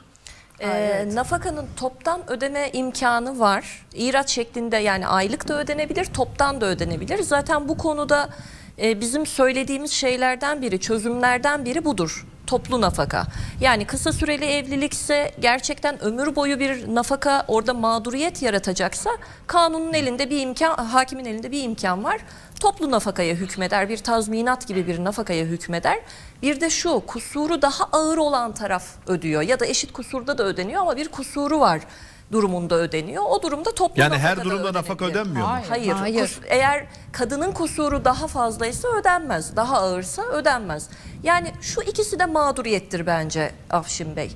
Nafakanın toptan ödeme imkanı var. İğraç şeklinde, yani aylık da ödenebilir, toptan da ödenebilir. Zaten bu konuda bizim söylediğimiz şeylerden biri, çözümlerden biri budur. Toplu nafaka. Yani kısa süreli evlilikse, gerçekten ömür boyu bir nafaka orada mağduriyet yaratacaksa kanunun elinde bir imkan, hakimin elinde bir imkan var. Toplu nafakaya hükmeder, bir tazminat gibi bir nafakaya hükmeder. Bir de şu, kusuru daha ağır olan taraf ödüyor ya da eşit kusurda da ödeniyor ama bir kusuru var durumunda ödeniyor. O durumda toplu Yani nafaka her da durumda nafaka ödenebilir. ödenmiyor mu? Hayır. Hayır. Eğer kadının kusuru daha fazlaysa ödenmez. Daha ağırsa ödenmez. Yani şu ikisi de mağduriyettir bence Afşin Bey.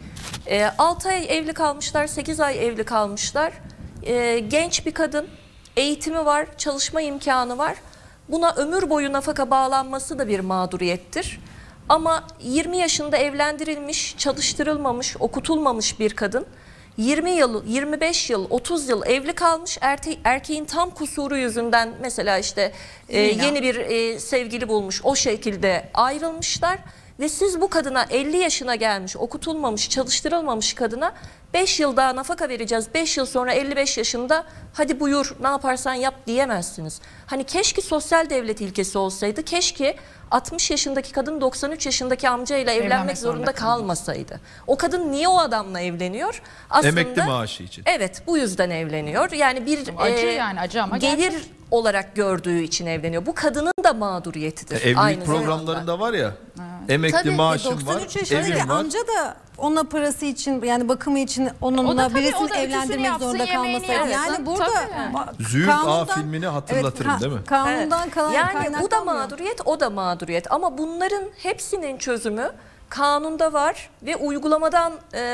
6 ay evli kalmışlar, 8 ay evli kalmışlar. Genç bir kadın, eğitimi var, çalışma imkanı var. Buna ömür boyu nafaka bağlanması da bir mağduriyettir. Ama 20 yaşında evlendirilmiş, çalıştırılmamış, okutulmamış bir kadın 20 yıl, 25 yıl, 30 yıl evli kalmış, erkeğin tam kusuru yüzünden mesela işte yeni bir sevgili bulmuş, o şekilde ayrılmışlar ve siz bu kadına 50 yaşına gelmiş, okutulmamış, çalıştırılmamış kadına 5 yıl daha nafaka vereceğiz. 5 yıl sonra 55 yaşında hadi buyur ne yaparsan yap diyemezsiniz. Hani keşke sosyal devlet ilkesi olsaydı. Keşke 60 yaşındaki kadın 93 yaşındaki amcayla evlenmek zorunda kalmasaydı. O kadın niye o adamla evleniyor? Aslında, Emekli maaşı için. Evet, bu yüzden evleniyor. Yani bir Acı yani, acı ama gelir gerçek. olarak gördüğü için evleniyor. Bu kadının da mağduriyetidir. Evlilik aynı programlarında zamanda. var ya. Emekli Tabii maaşım 93 var, yaşındaki evim var. amca da ona parası için, yani bakımı için O da onunla tabii, o birisini da ütüsünü evlendirmek yapsın, zorunda yemeğini kalmasaydı. yapsın. Yani burada Tabii. Züğürt A filmini hatırlatırım, değil mi? Kanundan kalan Yani bu da kaynaklanmıyor. mağduriyet, o da mağduriyet. Ama bunların hepsinin çözümü kanunda var ve uygulamadan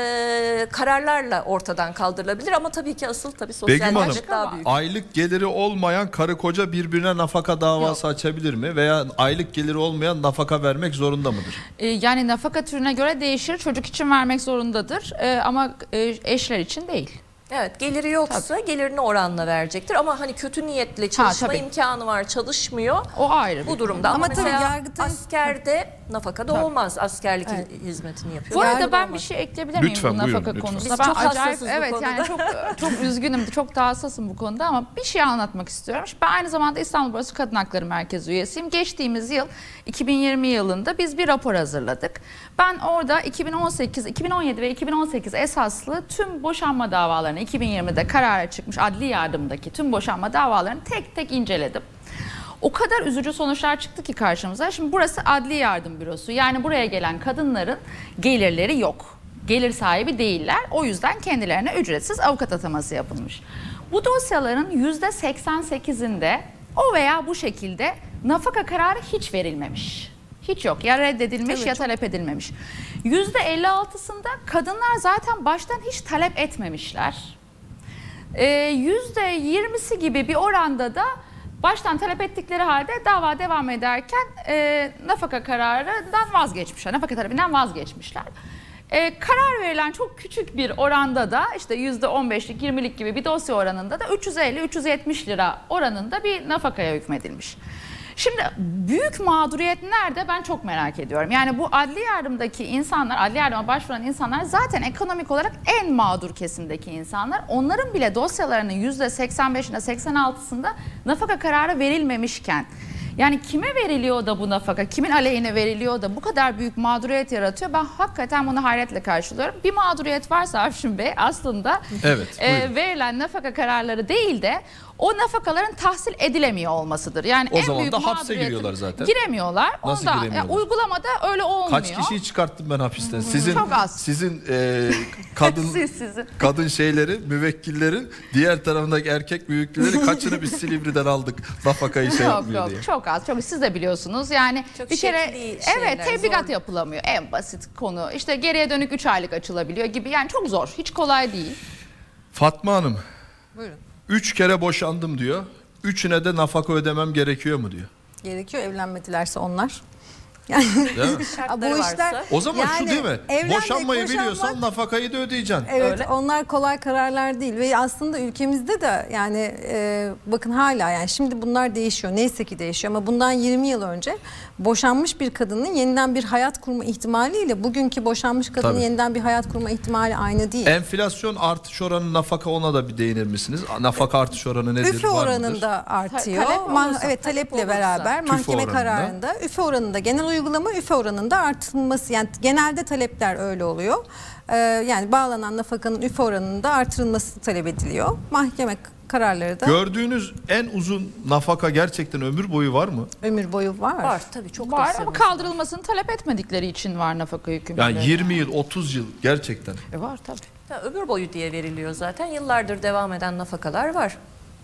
kararlarla ortadan kaldırılabilir. Ama tabii ki asıl sosyal Begüm Hanım, devlet daha büyük. aylık geliri olmayan karı koca birbirine nafaka davası açabilir mi? Veya aylık geliri olmayan nafaka vermek zorunda mıdır? Yani nafaka türüne göre değişir. Çocuk için vermek zorundadır ama eşler için değil. Evet, geliri yoksa gelirini oranla verecektir. Ama hani kötü niyetle çalışma tabii. imkanı var, çalışmıyor. O ayrı Bu bir durumda. Ama Ama tabii mesela Yargıtay'ın- askerde nafaka da Tabii. olmaz. Askerlik hizmetini yapıyor. Bu arada Yardım ben olmaz. bir şey ekleyebilir miyim Lütfen, bu nafaka buyurun, lütfen. konusunda? Biz Ben çok hassasız bu evet konuda. yani çok üzgünüm, çok da hassasım bu konuda ama bir şey anlatmak istiyorum. Ben aynı zamanda İstanbul Barosu Kadın Hakları Merkezi üyesiyim. Geçtiğimiz yıl 2020 yılında biz bir rapor hazırladık. Ben orada 2017 ve 2018 esaslı tüm boşanma davalarını 2020'de karara çıkmış adli yardımdaki tüm boşanma davalarını tek tek inceledim. O kadar üzücü sonuçlar çıktı ki karşımıza. Şimdi burası adli yardım bürosu. Yani buraya gelen kadınların gelirleri yok. Gelir sahibi değiller. O yüzden kendilerine ücretsiz avukat ataması yapılmış. Bu dosyaların %88'inde o veya bu şekilde nafaka kararı hiç verilmemiş. Hiç yok. Ya reddedilmiş Evet, ya talep edilmemiş. %56'sında kadınlar zaten baştan hiç talep etmemişler. %20'si gibi bir oranda da baştan talep ettikleri halde dava devam ederken nafaka kararından vazgeçmişler. Nafaka talebinden vazgeçmişler. Karar verilen çok küçük bir oranda da işte %15'lik 20'lik gibi bir dosya oranında da 350-370 lira oranında bir nafakaya hükmedilmiş. Şimdi büyük mağduriyet nerede ben çok merak ediyorum. Yani bu adli yardımdaki insanlar, adli yardıma başvuran insanlar zaten ekonomik olarak en mağdur kesimdeki insanlar. Onların bile dosyalarının %85'inde 86'sında nafaka kararı verilmemişken yani kime veriliyor da bu nafaka, kimin aleyhine veriliyor da bu kadar büyük mağduriyet yaratıyor? Ben hakikaten bunu hayretle karşılıyorum. Bir mağduriyet varsa Afşin Bey aslında Evet, buyurun. verilen nafaka kararları değil de o nafakaların tahsil edilemiyor olmasıdır. Yani O en zaman büyük da hapse mağduriyeti- giriyorlar zaten. Giremiyorlar. Nasıl Ondan, giremiyorlar? uygulamada öyle olmuyor. Kaç kişiyi çıkarttım ben hapisten? Çok az. Sizin Sizin. kadın şeyleri, müvekkillerin diğer tarafındaki erkek müvekkilleri kaçını biz Silivri'den aldık nafakayı şey Yok yapmıyor yok diye. çok az. Çok siz de biliyorsunuz. Yani Çok bir kere şekli evet şeyler, tebligat zor. yapılamıyor. En basit konu. İşte geriye dönük 3 aylık açılabiliyor gibi. Yani çok zor. Hiç kolay değil. Fatma Hanım, Buyurun. 3 kere boşandım diyor. 3'üne de nafaka ödemem gerekiyor mu diyor. Gerekiyor, evlenmedilerse onlar. Yani Değil mi? Şartları varsa. O zaman şu Yani değil mi? evlenmek, Boşanmayı boşanmak- biliyorsan nafakayı da ödeyeceksin. Evet, Öyle. onlar kolay kararlar değil ve aslında ülkemizde de yani bakın hala yani şimdi bunlar değişiyor. Neyse ki değişiyor ama bundan 20 yıl önce boşanmış bir kadının yeniden bir hayat kurma ihtimaliyle bugünkü boşanmış kadının Tabii. yeniden bir hayat kurma ihtimali aynı değil. Enflasyon artış oranı nafaka ona da bir değinir misiniz? Nafaka artış oranı nedir? Üfe var mıdır? oranında artıyor. Talep olursa, Evet, talep taleple olursa. beraber TÜFE mahkeme oranında. kararında üfe oranında genel uygulama üfe oranında artırılması yani genelde talepler öyle oluyor. Yani bağlanan nafakanın üfe oranında artırılması talep ediliyor. Mahkeme kararları da Gördüğünüz en uzun nafaka gerçekten ömür boyu var mı? ömür boyu var. Var tabii çok Var dosya ama var. kaldırılmasını talep etmedikleri için var nafaka hükümleri. Yani 20 yıl, 30 yıl gerçekten. Var tabii. Ya, ömür boyu diye veriliyor zaten. Yıllardır devam eden nafakalar var.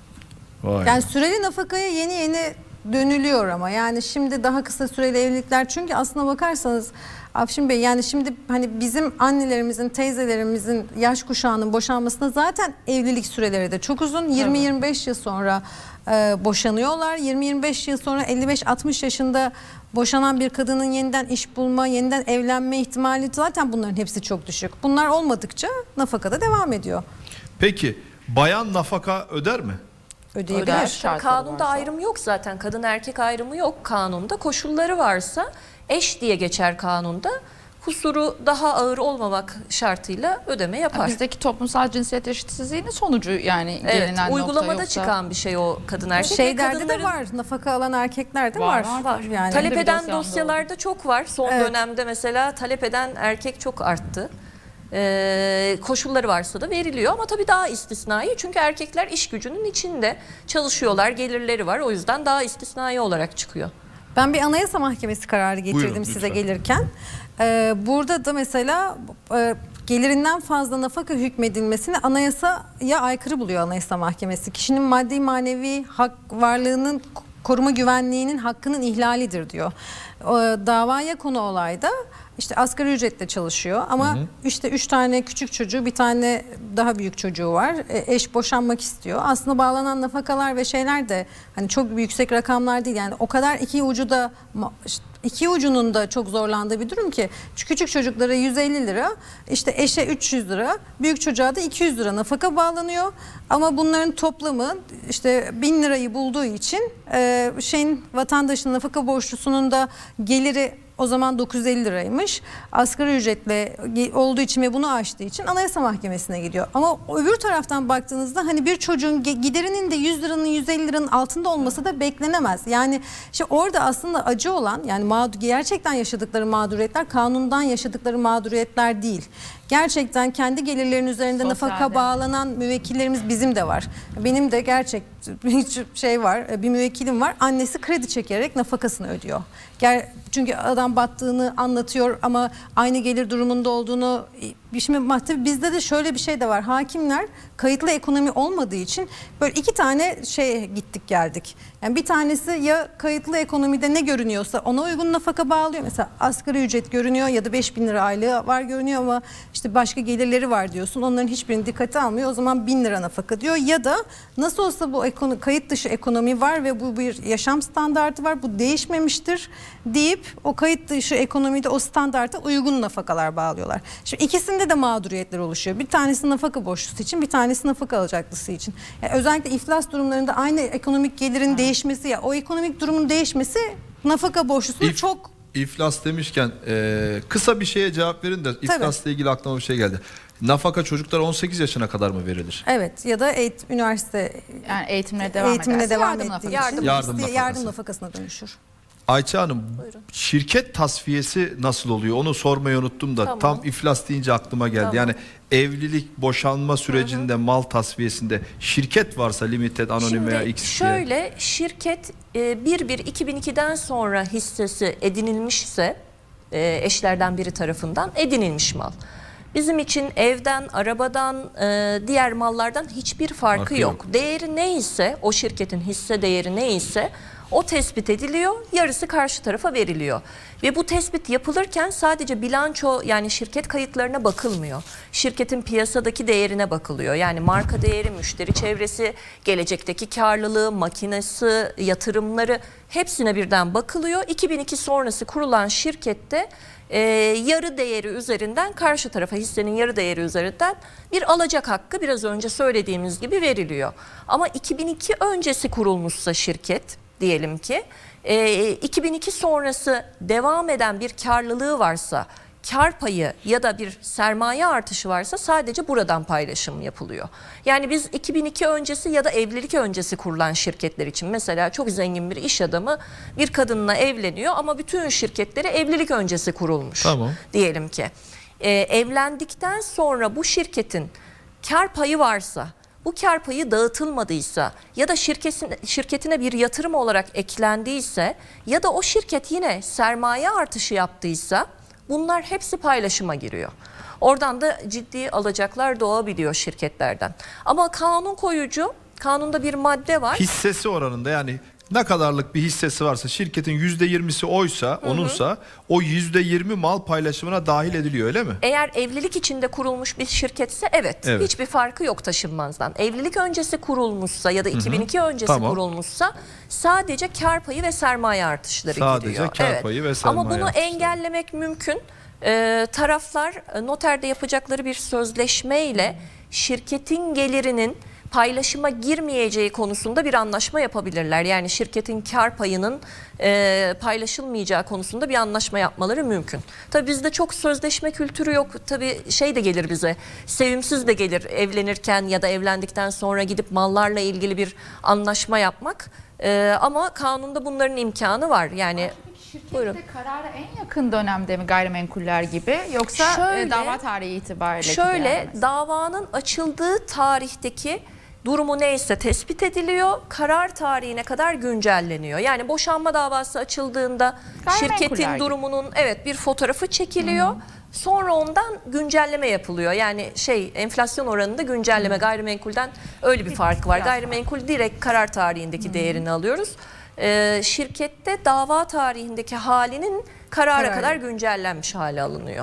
Vay. Yani süreli nafakaya yeni yeni dönülüyor ama yani şimdi daha kısa süreli evlilikler çünkü aslına bakarsanız Afşin Bey yani şimdi hani bizim annelerimizin, teyzelerimizin yaş kuşağının boşanmasında zaten evlilik süreleri de çok uzun. 20-25 yıl sonra boşanıyorlar. 20-25 yıl sonra 55-60 yaşında boşanan bir kadının yeniden iş bulma, yeniden evlenme ihtimali zaten bunların hepsi çok düşük. Bunlar olmadıkça nafaka da devam ediyor. Peki bayan nafaka öder mi? Ödeyebilir. Öder. Şartları Kanunda varsa. ayrım yok zaten. Kadın erkek ayrımı yok kanunda. Koşulları varsa eş diye geçer kanunda. Kusuru daha ağır olmamak şartıyla ödeme yapar. Bizdeki toplumsal cinsiyet eşitsizliğinin sonucu yani Evet, gelinen nokta uygulamada yoksa. çıkan bir şey o kadın erkek. Şeylerde de Kadınların- var. Nafaka alan erkekler de Var, var. var. Yani Talep bir eden dosyamda dosyalarda çok var. Son Evet. dönemde mesela talep eden erkek çok arttı. Koşulları varsa da veriliyor ama tabii daha istisnai. Çünkü erkekler iş gücünün içinde çalışıyorlar, gelirleri var. O yüzden daha istisnai olarak çıkıyor. Ben bir Anayasa Mahkemesi kararı getirdim Buyurun, size lütfen. gelirken. Burada da mesela gelirinden fazla nafaka hükmedilmesini anayasaya aykırı buluyor Anayasa Mahkemesi. Kişinin maddi manevi hak varlığının koruma güvenliğinin hakkının ihlalidir diyor. Davaya konu olayda işte asgari ücretle çalışıyor ama işte 3 tane küçük çocuğu, bir tane daha büyük çocuğu var. Eş boşanmak istiyor. Aslında bağlanan nafakalar ve şeyler de hani çok yüksek rakamlar değil. Yani o kadar iki ucunun da çok zorlandığı bir durum ki küçük çocuklara 150 lira, işte eşe 300 lira, büyük çocuğa da 200 lira nafaka bağlanıyor. Ama bunların toplamı işte 1000 lirayı bulduğu için vatandaşın nafaka borçlusunun da geliri o zaman 950 liraymış. Asgari ücretle olduğu için ve bunu aştığı için Anayasa Mahkemesi'ne gidiyor. Ama öbür taraftan baktığınızda hani bir çocuğun giderinin de 100 liranın 150 liranın altında olması da beklenemez. Yani işte orada aslında acı olan, yani gerçekten yaşadıkları mağduriyetler kanundan yaşadıkları mağduriyetler değil. Gerçekten kendi gelirlerin üzerinde nafaka bağlanan müvekkillerimiz bizim de var. Benim de bir müvekkilim var. Annesi kredi çekerek nafakasını ödüyor. Çünkü adam battığını anlatıyor ama aynı gelir durumunda olduğunu. Şimdi bizde de şöyle bir şey de var. Hakimler kayıtlı ekonomi olmadığı için böyle iki tane gittik geldik. Yani bir tanesi ya kayıtlı ekonomide ne görünüyorsa ona uygun nafaka bağlıyor. Mesela asgari ücret görünüyor ya da 5.000 lira aylığı var görünüyor ama işte başka gelirleri var diyorsun. Onların hiçbirini dikkate almıyor. O zaman 1.000 lira nafaka diyor. Ya da nasıl olsa bu kayıt dışı ekonomi var ve bu bir yaşam standartı var. Bu değişmemiştir deyip o kayıt dışı ekonomide o standarta uygun nafakalar bağlıyorlar. Şimdi ikisinde de mağduriyetler oluşuyor. Bir tanesi nafaka borçlusu için, bir tanesi nafaka alacaklısı için. Yani özellikle iflas durumlarında aynı ekonomik gelirin değişmesi, ya o ekonomik durumun değişmesi nafaka borçlusunu çok... İflas demişken kısa bir şeye cevap verin de iflasla ilgili aklıma bir şey geldi. Nafaka çocuklara 18 yaşına kadar mı verilir? Evet, ya da üniversite yani eğitimine devam ettiği için yardım nafakası. nafakasına dönüşür. Ayça Hanım, Buyurun. şirket tasfiyesi nasıl oluyor? Onu sormayı unuttum da tam iflas deyince aklıma geldi. Tamam. Yani evlilik, boşanma sürecinde mal tasfiyesinde şirket varsa limited, anonim veya X diye. Şöyle, şirket 1/1/2002'den sonra hissesi edinilmişse eşlerden biri tarafından edinilmiş mal. Bizim için evden, arabadan, diğer mallardan hiçbir farkı yok. Değeri neyse, o şirketin hisse değeri neyse o tespit ediliyor, yarısı karşı tarafa veriliyor. Ve bu tespit yapılırken sadece bilanço, yani şirket kayıtlarına bakılmıyor. Şirketin piyasadaki değerine bakılıyor. Yani marka değeri, müşteri çevresi, gelecekteki karlılığı, makinesi, yatırımları, hepsine birden bakılıyor. 2002 sonrası kurulan şirkette yarı değeri üzerinden karşı tarafa, hissenin yarı değeri üzerinden bir alacak hakkı biraz önce söylediğimiz gibi veriliyor. Ama 2002 öncesi kurulmuşsa şirket, diyelim ki 2002 sonrası devam eden bir karlılığı varsa, kar payı ya da bir sermaye artışı varsa sadece buradan paylaşım yapılıyor. Yani biz 2002 öncesi ya da evlilik öncesi kurulan şirketler için, mesela çok zengin bir iş adamı bir kadınla evleniyor ama bütün şirketleri evlilik öncesi kurulmuş. Tamam. Diyelim ki evlendikten sonra bu şirketin kar payı varsa, bu kar payı dağıtılmadıysa ya da şirketine bir yatırım olarak eklendiyse ya da o şirket yine sermaye artışı yaptıysa bunlar hepsi paylaşıma giriyor. Oradan da ciddi alacaklar doğabiliyor şirketlerden. Ama kanun koyucu, kanunda bir madde var. Hissesi oranında, yani ne kadarlık bir hissesi varsa şirketin %20'si oysa, onunsa o %20 mal paylaşımına dahil ediliyor, öyle mi? Eğer evlilik içinde kurulmuş bir şirketse evet. Hiçbir farkı yok taşınmazdan. Evlilik öncesi kurulmuşsa ya da 2002 öncesi kurulmuşsa sadece kar payı ve sermaye artışları gidiyor. Sadece kar payı ve sermaye Ama bunu artışları engellemek mümkün. Taraflar noterde yapacakları bir sözleşmeyle şirketin gelirinin paylaşıma girmeyeceği konusunda bir anlaşma yapabilirler. Yani şirketin kar payının paylaşılmayacağı konusunda bir anlaşma yapmaları mümkün. Tabii bizde çok sözleşme kültürü yok. Tabii şey de gelir bize, sevimsiz de gelir evlenirken ya da evlendikten sonra gidip mallarla ilgili bir anlaşma yapmak. Ama kanunda bunların imkanı var. Yani şirkette karara en yakın dönemde mi gayrimenkuller gibi, yoksa dava tarihi itibariyle? Şöyle, davanın açıldığı tarihteki durumu neyse tespit ediliyor, karar tarihine kadar güncelleniyor. Yani boşanma davası açıldığında şirketin durumunun bir fotoğrafı çekiliyor. Sonra ondan güncelleme yapılıyor. Yani enflasyon oranında güncelleme, gayrimenkulden öyle bir farkı var. Gayrimenkul direkt karar tarihindeki değerini alıyoruz. Şirkette dava tarihindeki halinin karara kadar güncellenmiş hali alınıyor.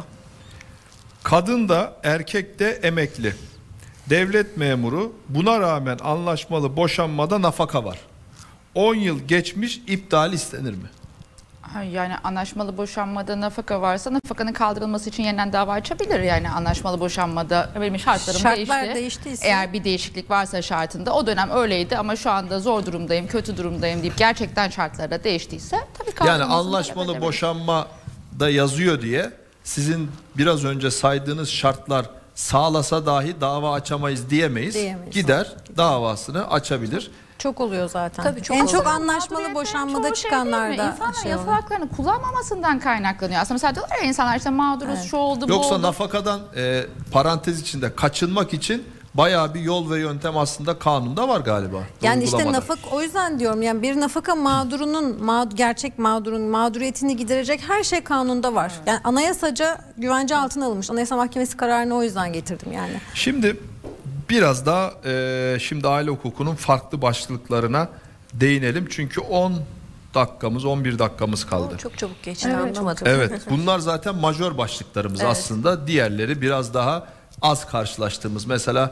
Kadın da erkek de emekli, devlet memuru, buna rağmen anlaşmalı boşanmada nafaka var. 10 yıl geçmiş, iptal istenir mi? Yani anlaşmalı boşanmada nafaka varsa nafakanın kaldırılması için yeniden dava açabilir. Yani anlaşmalı boşanmada benim şartlarım değişti. Eğer bir değişiklik varsa şartında, o dönem öyleydi ama şu anda zor durumdayım, kötü durumdayım deyip gerçekten şartları da değiştiyse tabii kaldırılması. Yani anlaşmalı boşanma da yazıyor diye sizin biraz önce saydığınız şartlar sağlasa dahi dava açamayız diyemeyiz. Gider davasını açabilir. Çok oluyor zaten. Tabii çok en oluyor. çok anlaşmalı Mağduriyetlerin boşanmada çoğu çıkanlarda değil mi? İnsanların şey yasal oluyor. haklarını kullanmamasından kaynaklanıyor. Aslında mesela diyorlar ya insanlar işte mağduruz, şu oldu, bu Yoksa oldu. nafakadan parantez içinde kaçınmak için bayağı bir yol ve yöntem aslında kanunda var galiba. Yani işte uygulamada. o yüzden diyorum yani bir nafaka mağdurunun gerçek mağdurun mağduriyetini giderecek her şey kanunda var. Yani anayasaca güvence altına alınmış. Anayasa Mahkemesi kararını o yüzden getirdim yani. Şimdi biraz daha şimdi aile hukukunun farklı başlıklarına değinelim. Çünkü 11 dakikamız kaldı. Çok çabuk geçti, Evet, anlamadım. Evet, bunlar zaten majör başlıklarımız Evet. aslında. Diğerleri biraz daha az karşılaştığımız. Mesela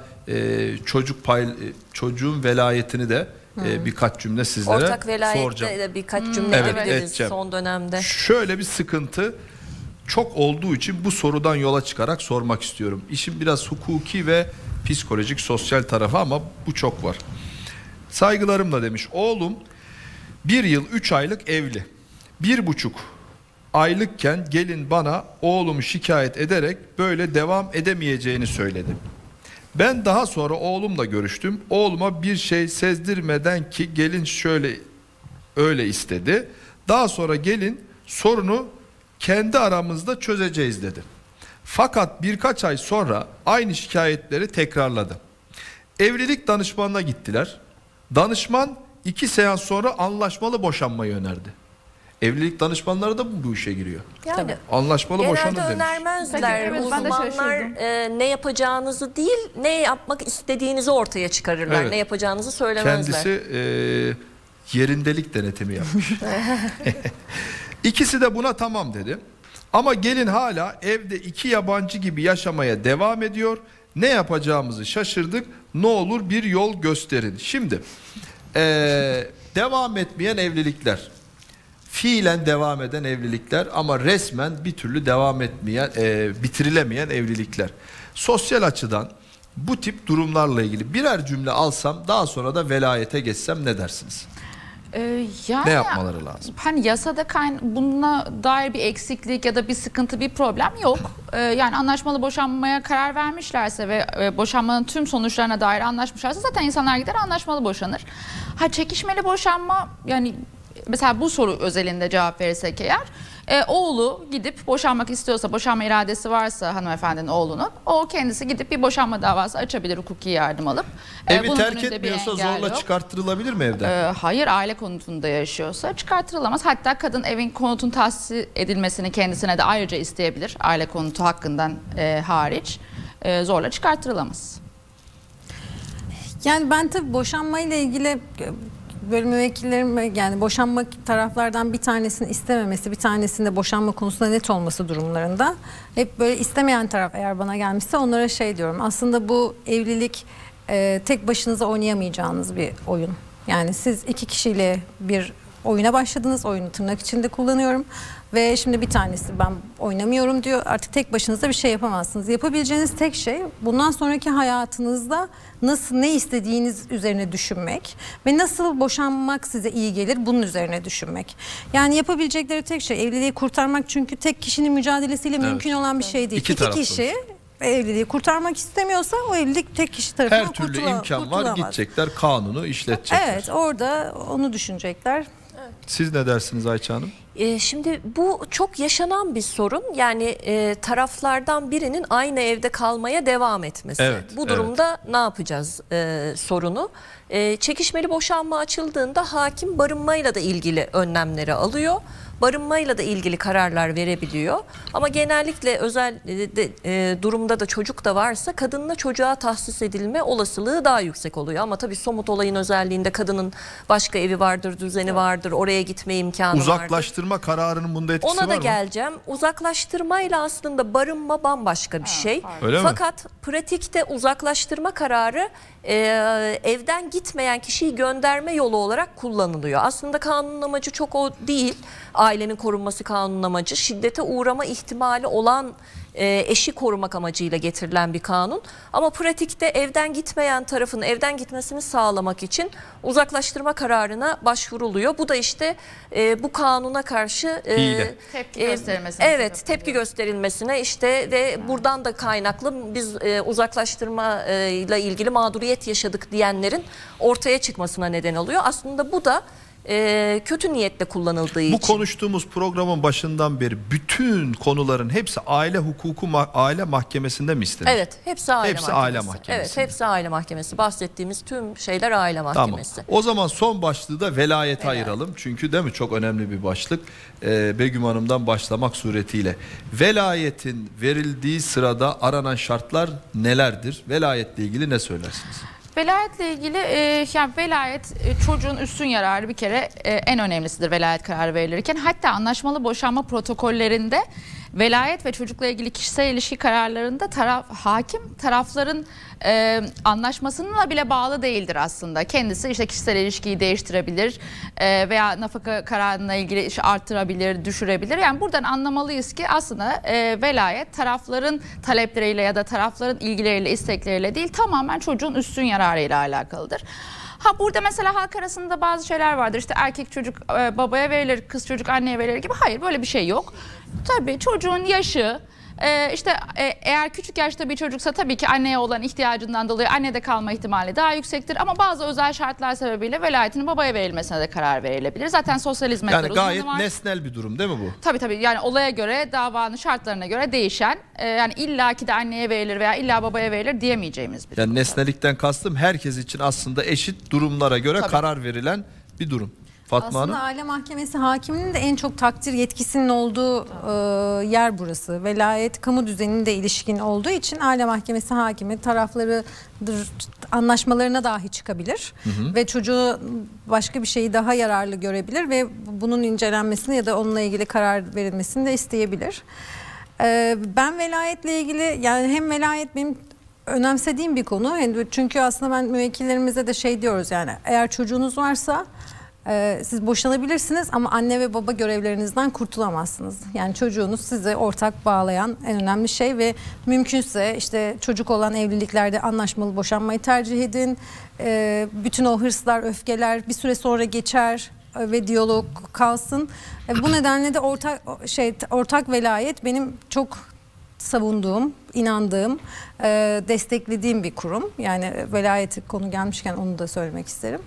çocuğun velayetini de birkaç cümle sizlere Ortak velayette soracağım. de birkaç cümle Evet, edebiliriz edeceğim. son dönemde. Şöyle bir sıkıntı çok olduğu için bu sorudan yola çıkarak sormak istiyorum. İşin biraz hukuki ve psikolojik, sosyal tarafı ama bu çok var. Saygılarımla demiş. Oğlum 1 yıl 3 aylık evli. 1,5 aylıkken gelin bana oğlumu şikayet ederek böyle devam edemeyeceğini söyledi. Ben daha sonra oğlumla görüştüm. Oğluma bir şey sezdirmeden ki gelin şöyle öyle istedi. Daha sonra gelin sorunu kendi aramızda çözeceğiz dedi. Fakat birkaç ay sonra aynı şikayetleri tekrarladı. Evlilik danışmanına gittiler. Danışman 2 seans sonra anlaşmalı boşanmayı önerdi. Evlilik danışmanları da bu işe giriyor. Yani Anlaşmalı boşanır genelde demiş. önermezler. Evet, ben de Uzmanlar şaşırdım. ne yapacağınızı değil, ne yapmak istediğinizi ortaya çıkarırlar. Evet. Ne yapacağınızı söylemezler. Kendisi yerindelik denetimi yapmış. İkisi de buna tamam dedi. Ama gelin hala evde 2 yabancı gibi yaşamaya devam ediyor. Ne yapacağımızı şaşırdık. Ne olur bir yol gösterin. Şimdi devam etmeyen evlilikler, fiilen devam eden evlilikler ama resmen bir türlü devam etmeyen, bitirilemeyen evlilikler. Sosyal açıdan bu tip durumlarla ilgili birer cümle alsam, daha sonra da velayete geçsem ne dersiniz? Yani Ne yapmaları lazım? Hani yasada bununla dair bir eksiklik ya da bir sıkıntı, bir problem yok. Yani anlaşmalı boşanmaya karar vermişlerse ve boşanmanın tüm sonuçlarına dair anlaşmışlarsa zaten insanlar gider anlaşmalı boşanır. Çekişmeli boşanma, yani mesela bu soru özelinde cevap verirsek eğer, oğlu gidip boşanmak istiyorsa, boşanma iradesi varsa hanımefendinin oğlunun, o kendisi gidip bir boşanma davası açabilir hukuki yardım alıp. Evi Bunun terk önünde bir etmiyorsa engel zorla yok. çıkarttırılabilir mi evden? Hayır, aile konutunda yaşıyorsa çıkartırılamaz. Hatta kadın evin konutun tahsis edilmesini kendisine de ayrıca isteyebilir. Aile konutu hakkından hariç zorla çıkartırılamaz. Yani ben tabii boşanmayla ilgili bölüm müvekkillerim yani boşanma taraflardan bir tanesini istememesi, bir tanesinde boşanma konusunda net olması durumlarında hep böyle istemeyen taraf eğer bana gelmişse onlara şey diyorum. Aslında bu evlilik tek başınıza oynayamayacağınız bir oyun. Yani siz 2 kişiyle bir oyuna başladınız. Oyunu tırnak içinde kullanıyorum. Ve şimdi bir tanesi ben oynamıyorum diyor. Artık tek başınıza bir şey yapamazsınız. Yapabileceğiniz tek şey bundan sonraki hayatınızda ne istediğiniz üzerine düşünmek ve nasıl boşanmak size iyi gelir bunun üzerine düşünmek. Yani yapabilecekleri tek şey evliliği kurtarmak, çünkü tek kişinin mücadelesiyle mümkün olan bir şey değil. İki taraflı. kişi evliliği kurtarmak istemiyorsa o evlilik tek kişi tarafından Her türlü imkan var, kurtulamaz. gidecekler kanunu işletecekler. Evet, orada onu düşünecekler. Siz ne dersiniz Ayça Hanım? Şimdi bu çok yaşanan bir sorun. Yani taraflardan birinin aynı evde kalmaya devam etmesi. Evet, Bu durumda ne yapacağız sorunu. Çekişmeli boşanma açıldığında hakim barınmayla da ilgili önlemleri alıyor. Barınmayla da ilgili kararlar verebiliyor. Ama genellikle özel durumda da çocuk da varsa kadınla çocuğa tahsis edilme olasılığı daha yüksek oluyor. Ama tabii somut olayın özelliğinde kadının başka evi vardır, düzeni vardır, oraya gitme imkanı vardır. Uzaklaştırma kararının bunda etkisi Ona var da mı? geleceğim. Uzaklaştırmayla aslında barınma bambaşka bir şey. Öyle mi? Fakat pratikte uzaklaştırma kararı evden gitmeyen kişiyi gönderme yolu olarak kullanılıyor. Aslında kanunun amacı çok o değil. ailenin korunması kanunun amacı. Şiddete uğrama ihtimali olan eşi korumak amacıyla getirilen bir kanun. Ama pratikte evden gitmeyen tarafın evden gitmesini sağlamak için uzaklaştırma kararına başvuruluyor. Bu da işte bu kanuna karşı Tepki gösterilmesine evet, sebep tepki oluyor. gösterilmesine işte ve buradan da kaynaklı biz uzaklaştırma ile ilgili mağduriyet yaşadık diyenlerin ortaya çıkmasına neden oluyor. Aslında bu da kötü niyetle kullanıldığı için. Bu konuştuğumuz programın başından beri bütün konuların hepsi aile hukuku aile mahkemesinde mi istenir? Evet, hepsi aile Hepsi mahkemesi. aile mahkemesinde. Evet, hepsi aile mahkemesi. Bahsettiğimiz tüm şeyler aile mahkemesi. Tamam. O zaman son başlığı da velayete ayıralım. Çünkü değil mi, çok önemli bir başlık. Begüm Hanım'dan başlamak suretiyle. Velayetin verildiği sırada aranan şartlar nelerdir? Velayetle ilgili ne söylersiniz? Velayetle ilgili yani velayet çocuğun üstün yararı bir kere en önemlisidir velayet kararı verilirken. Hatta anlaşmalı boşanma protokollerinde velayet ve çocukla ilgili kişisel ilişki kararlarında hakim tarafların anlaşmasına bile bağlı değildir aslında. Kendisi işte kişisel ilişkiyi değiştirebilir veya nafaka kararına ilgili işi arttırabilir, düşürebilir. Yani buradan anlamalıyız ki aslında velayet tarafların talepleriyle ya da tarafların ilgileriyle, istekleriyle değil, tamamen çocuğun üstün yararıyla alakalıdır. Ha, burada mesela halk arasında bazı şeyler vardır. İşte erkek çocuk babaya verilir, kız çocuk anneye verilir gibi. Hayır, böyle bir şey yok. Tabii çocuğun yaşı, eğer küçük yaşta bir çocuksa tabii ki anneye olan ihtiyacından dolayı annede kalma ihtimali daha yüksektir. Ama bazı özel şartlar sebebiyle velayetinin babaya verilmesine de karar verilebilir. Zaten sosyal hizmetler Yani uzmanı gayet var. nesnel bir durum değil mi bu? Tabii yani olaya göre, davanın şartlarına göre değişen, yani illaki de anneye verilir veya illa babaya verilir diyemeyeceğimiz bir Yani durum. nesnelikten kastım herkes için aslında eşit durumlara göre Tabii. karar verilen bir durum. Fatma Aslında Hanım. aile mahkemesi hakiminin de en çok takdir yetkisinin olduğu yer burası. Velayet kamu düzeninde ilişkin olduğu için aile mahkemesi hakimi tarafları anlaşmalarına dahi çıkabilir. Ve çocuğu başka bir şeyi daha yararlı görebilir ve bunun incelenmesini ya da onunla ilgili karar verilmesini de isteyebilir. Ben velayetle ilgili, yani hem velayet benim önemsediğim bir konu. Çünkü aslında ben müvekkillerimize de şey diyoruz, yani eğer çocuğunuz varsa siz boşanabilirsiniz ama anne ve baba görevlerinizden kurtulamazsınız. Yani çocuğunuz size ortak bağlayan en önemli şey ve mümkünse işte çocuk olan evliliklerde anlaşmalı boşanmayı tercih edin. Bütün o hırslar, öfkeler bir süre sonra geçer ve diyalog kalsın. Bu nedenle de ortak velayet benim çok savunduğum, inandığım, desteklediğim bir kurum. Yani velayet konu gelmişken onu da söylemek isterim.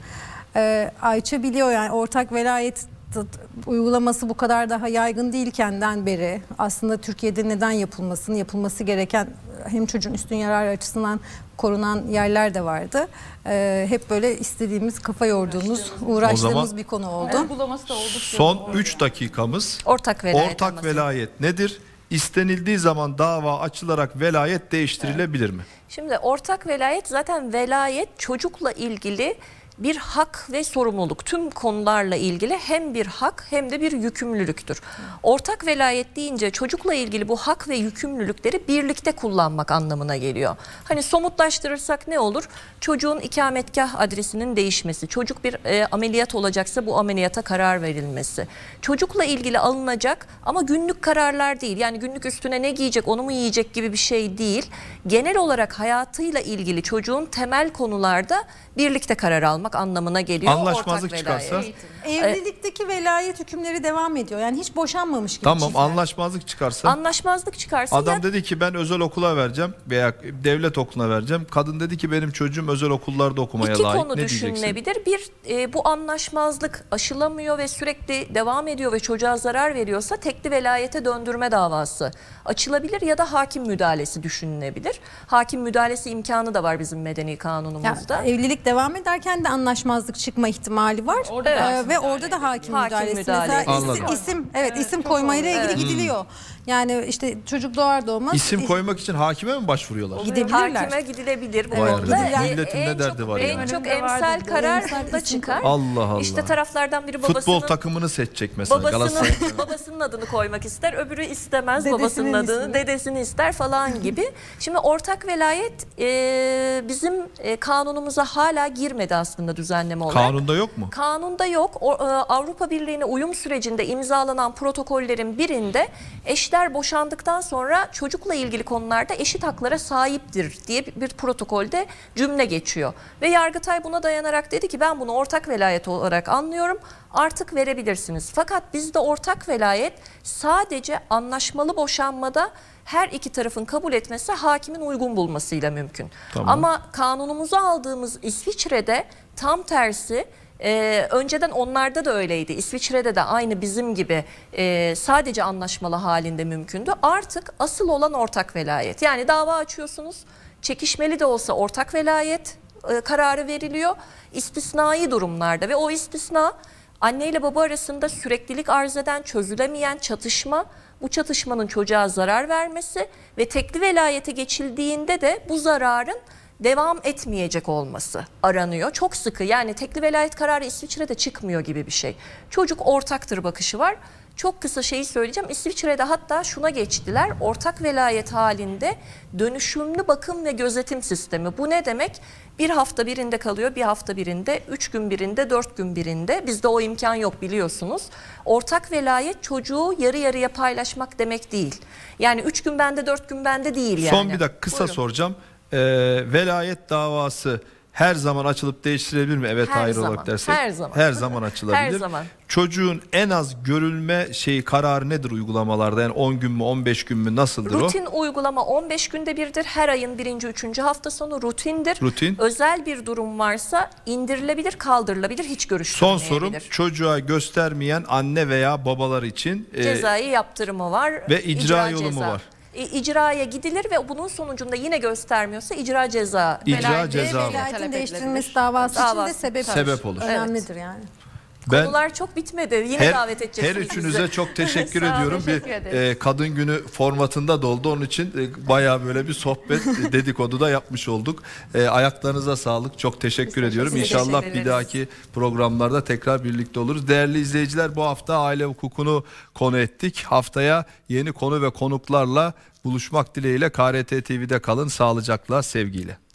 Ayça biliyor, yani ortak velayet uygulaması bu kadar daha yaygın değilkenden beri aslında Türkiye'de neden yapılması gereken hem çocuğun üstün yararı açısından korunan yerler de vardı. Hep böyle istediğimiz, kafa yorduğumuz, uğraştığımız bir konu oldu. Uygulaması da oldukça Son 3 dakikamız. Ortak velayet. Ortak velayet nedir? İstenildiği zaman dava açılarak velayet değiştirilebilir mi? Şimdi ortak velayet, zaten velayet çocukla ilgili bir hak ve sorumluluk, tüm konularla ilgili hem bir hak hem de bir yükümlülüktür. Ortak velayet deyince çocukla ilgili bu hak ve yükümlülükleri birlikte kullanmak anlamına geliyor. Hani somutlaştırırsak ne olur? Çocuğun ikametgah adresinin değişmesi, çocuk bir ameliyat olacaksa bu ameliyata karar verilmesi, çocukla ilgili alınacak ama günlük kararlar değil, yani günlük üstüne ne giyecek, onu mu yiyecek gibi bir şey değil. Genel olarak hayatıyla ilgili çocuğun temel konularda birlikte karar almak anlamına geliyor. Anlaşmazlık ortak çıkarsa? velayet. Evlilikteki velayet hükümleri devam ediyor. Yani hiç boşanmamış gibi. Tamam, çiftler. anlaşmazlık çıkarsa? Anlaşmazlık çıkarsa Adam dedi ki ben özel okula vereceğim veya devlet okuluna vereceğim. Kadın dedi ki benim çocuğum özel okullarda okumaya İki layık. konu Ne diyeceksin? düşünülebilir. Bir, bu anlaşmazlık aşılamıyor ve sürekli devam ediyor ve çocuğa zarar veriyorsa tekli velayete döndürme davası açılabilir ya da hakim müdahalesi düşünülebilir. Hakim müdahalesi imkanı da var bizim medeni kanunumuzda. Ya, evlilik devam ederken de anlaşmazlık çıkma ihtimali var. Orada da hakim ve orada da hakim müdahalesi. müdahale Mesela Anladım. isim koymayla ilgili gidiliyor. Yani işte çocuk doğar doğmaz İsim koymak için hakime mi başvuruyorlar? gidebilirler. Hakime gidilebilir. Bu Vay konuda arkadaş, milletin ne derdi var en ya? çok Önünde vardır emsal bu. karar Emsal bunda isim çıkar. Allah Allah. İşte taraflardan biri Futbol babasının takımını seçecek mesela Galatasaray. babasının adını koymak ister, öbürü istemez Dedesinin babasının adını, ismini. dedesini ister falan gibi. Şimdi ortak velayet bizim kanunumuza hala girmedi aslında. kanunlarında düzenleme olarak. Kanunda yok mu? Kanunda yok. Avrupa Birliği'ne uyum sürecinde imzalanan protokollerin birinde eşler boşandıktan sonra çocukla ilgili konularda eşit haklara sahiptir diye bir protokolde cümle geçiyor. Ve Yargıtay buna dayanarak dedi ki ben bunu ortak velayet olarak anlıyorum. Artık verebilirsiniz. Fakat bizde ortak velayet sadece anlaşmalı boşanmada her iki tarafın kabul etmesi, hakimin uygun bulmasıyla mümkün. Tamam. Ama kanunumuza aldığımız İsviçre'de tam tersi. Önceden onlarda da öyleydi. İsviçre'de de aynı bizim gibi sadece anlaşmalı halinde mümkündü. Artık asıl olan ortak velayet. Yani dava açıyorsunuz, çekişmeli de olsa ortak velayet kararı veriliyor. İstisnai durumlarda ve o istisna anne ile baba arasında süreklilik arz eden, çözülemeyen çatışma, bu çatışmanın çocuğa zarar vermesi ve tekli velayete geçildiğinde de bu zararın devam etmeyecek olması aranıyor. Çok sıkı, yani tekli velayet kararı İsviçre'de çıkmıyor gibi bir şey. Çocuk ortaktır bakışı var. Çok kısa şeyi söyleyeceğim. İsviçre'de hatta şuna geçtiler. Ortak velayet halinde dönüşümlü bakım ve gözetim sistemi. Bu ne demek? Bir hafta birinde kalıyor, bir hafta birinde, 3 gün birinde, 4 gün birinde. Bizde o imkan yok biliyorsunuz. Ortak velayet çocuğu yarı yarıya paylaşmak demek değil. Yani 3 gün bende, 4 gün bende değil yani. Son bir dakika kısa Buyurun. soracağım. Velayet davası her zaman açılıp değiştirilebilir mi? Evet, Her hayır zaman, olarak dersek. her zaman. Her zaman açılabilir. Her zaman. Çocuğun en az görülme kararı nedir uygulamalarda? Yani 10 gün mü, 15 gün mü, nasıldır Rutin uygulama 15 günde birdir. Her ayın 1. 3. hafta sonu rutindir. Rutin. Özel bir durum varsa indirilebilir, kaldırılabilir, hiç Son görüştürülmeyebilir. sorum, çocuğa göstermeyen anne veya babalar için Cezai yaptırımı var. ve icra yolu mu ceza. var? İcraya gidilir ve bunun sonucunda yine göstermiyorsa icra ceza. İcra ceza var. Velayetin Talep değiştirilmesi edilebilir. davası için de Davası. Sebep olur. Önemlidir yani. Konular çok bitmedi. Yine davet edeceğiz. her üçünüze çok teşekkür Sağ olun, ediyorum. teşekkür ederiz. Kadın günü formatında da oldu. Onun için bayağı böyle bir sohbet dedikodu da yapmış olduk. Ayaklarınıza sağlık. Çok teşekkür ediyorum. teşekkür İnşallah ederiz. bir dahaki programlarda tekrar birlikte oluruz. Değerli izleyiciler, bu hafta aile hukukunu konu ettik. Haftaya yeni konu ve konuklarla buluşmak dileğiyle KRT TV'de kalın. Sağlıcakla, sevgiyle.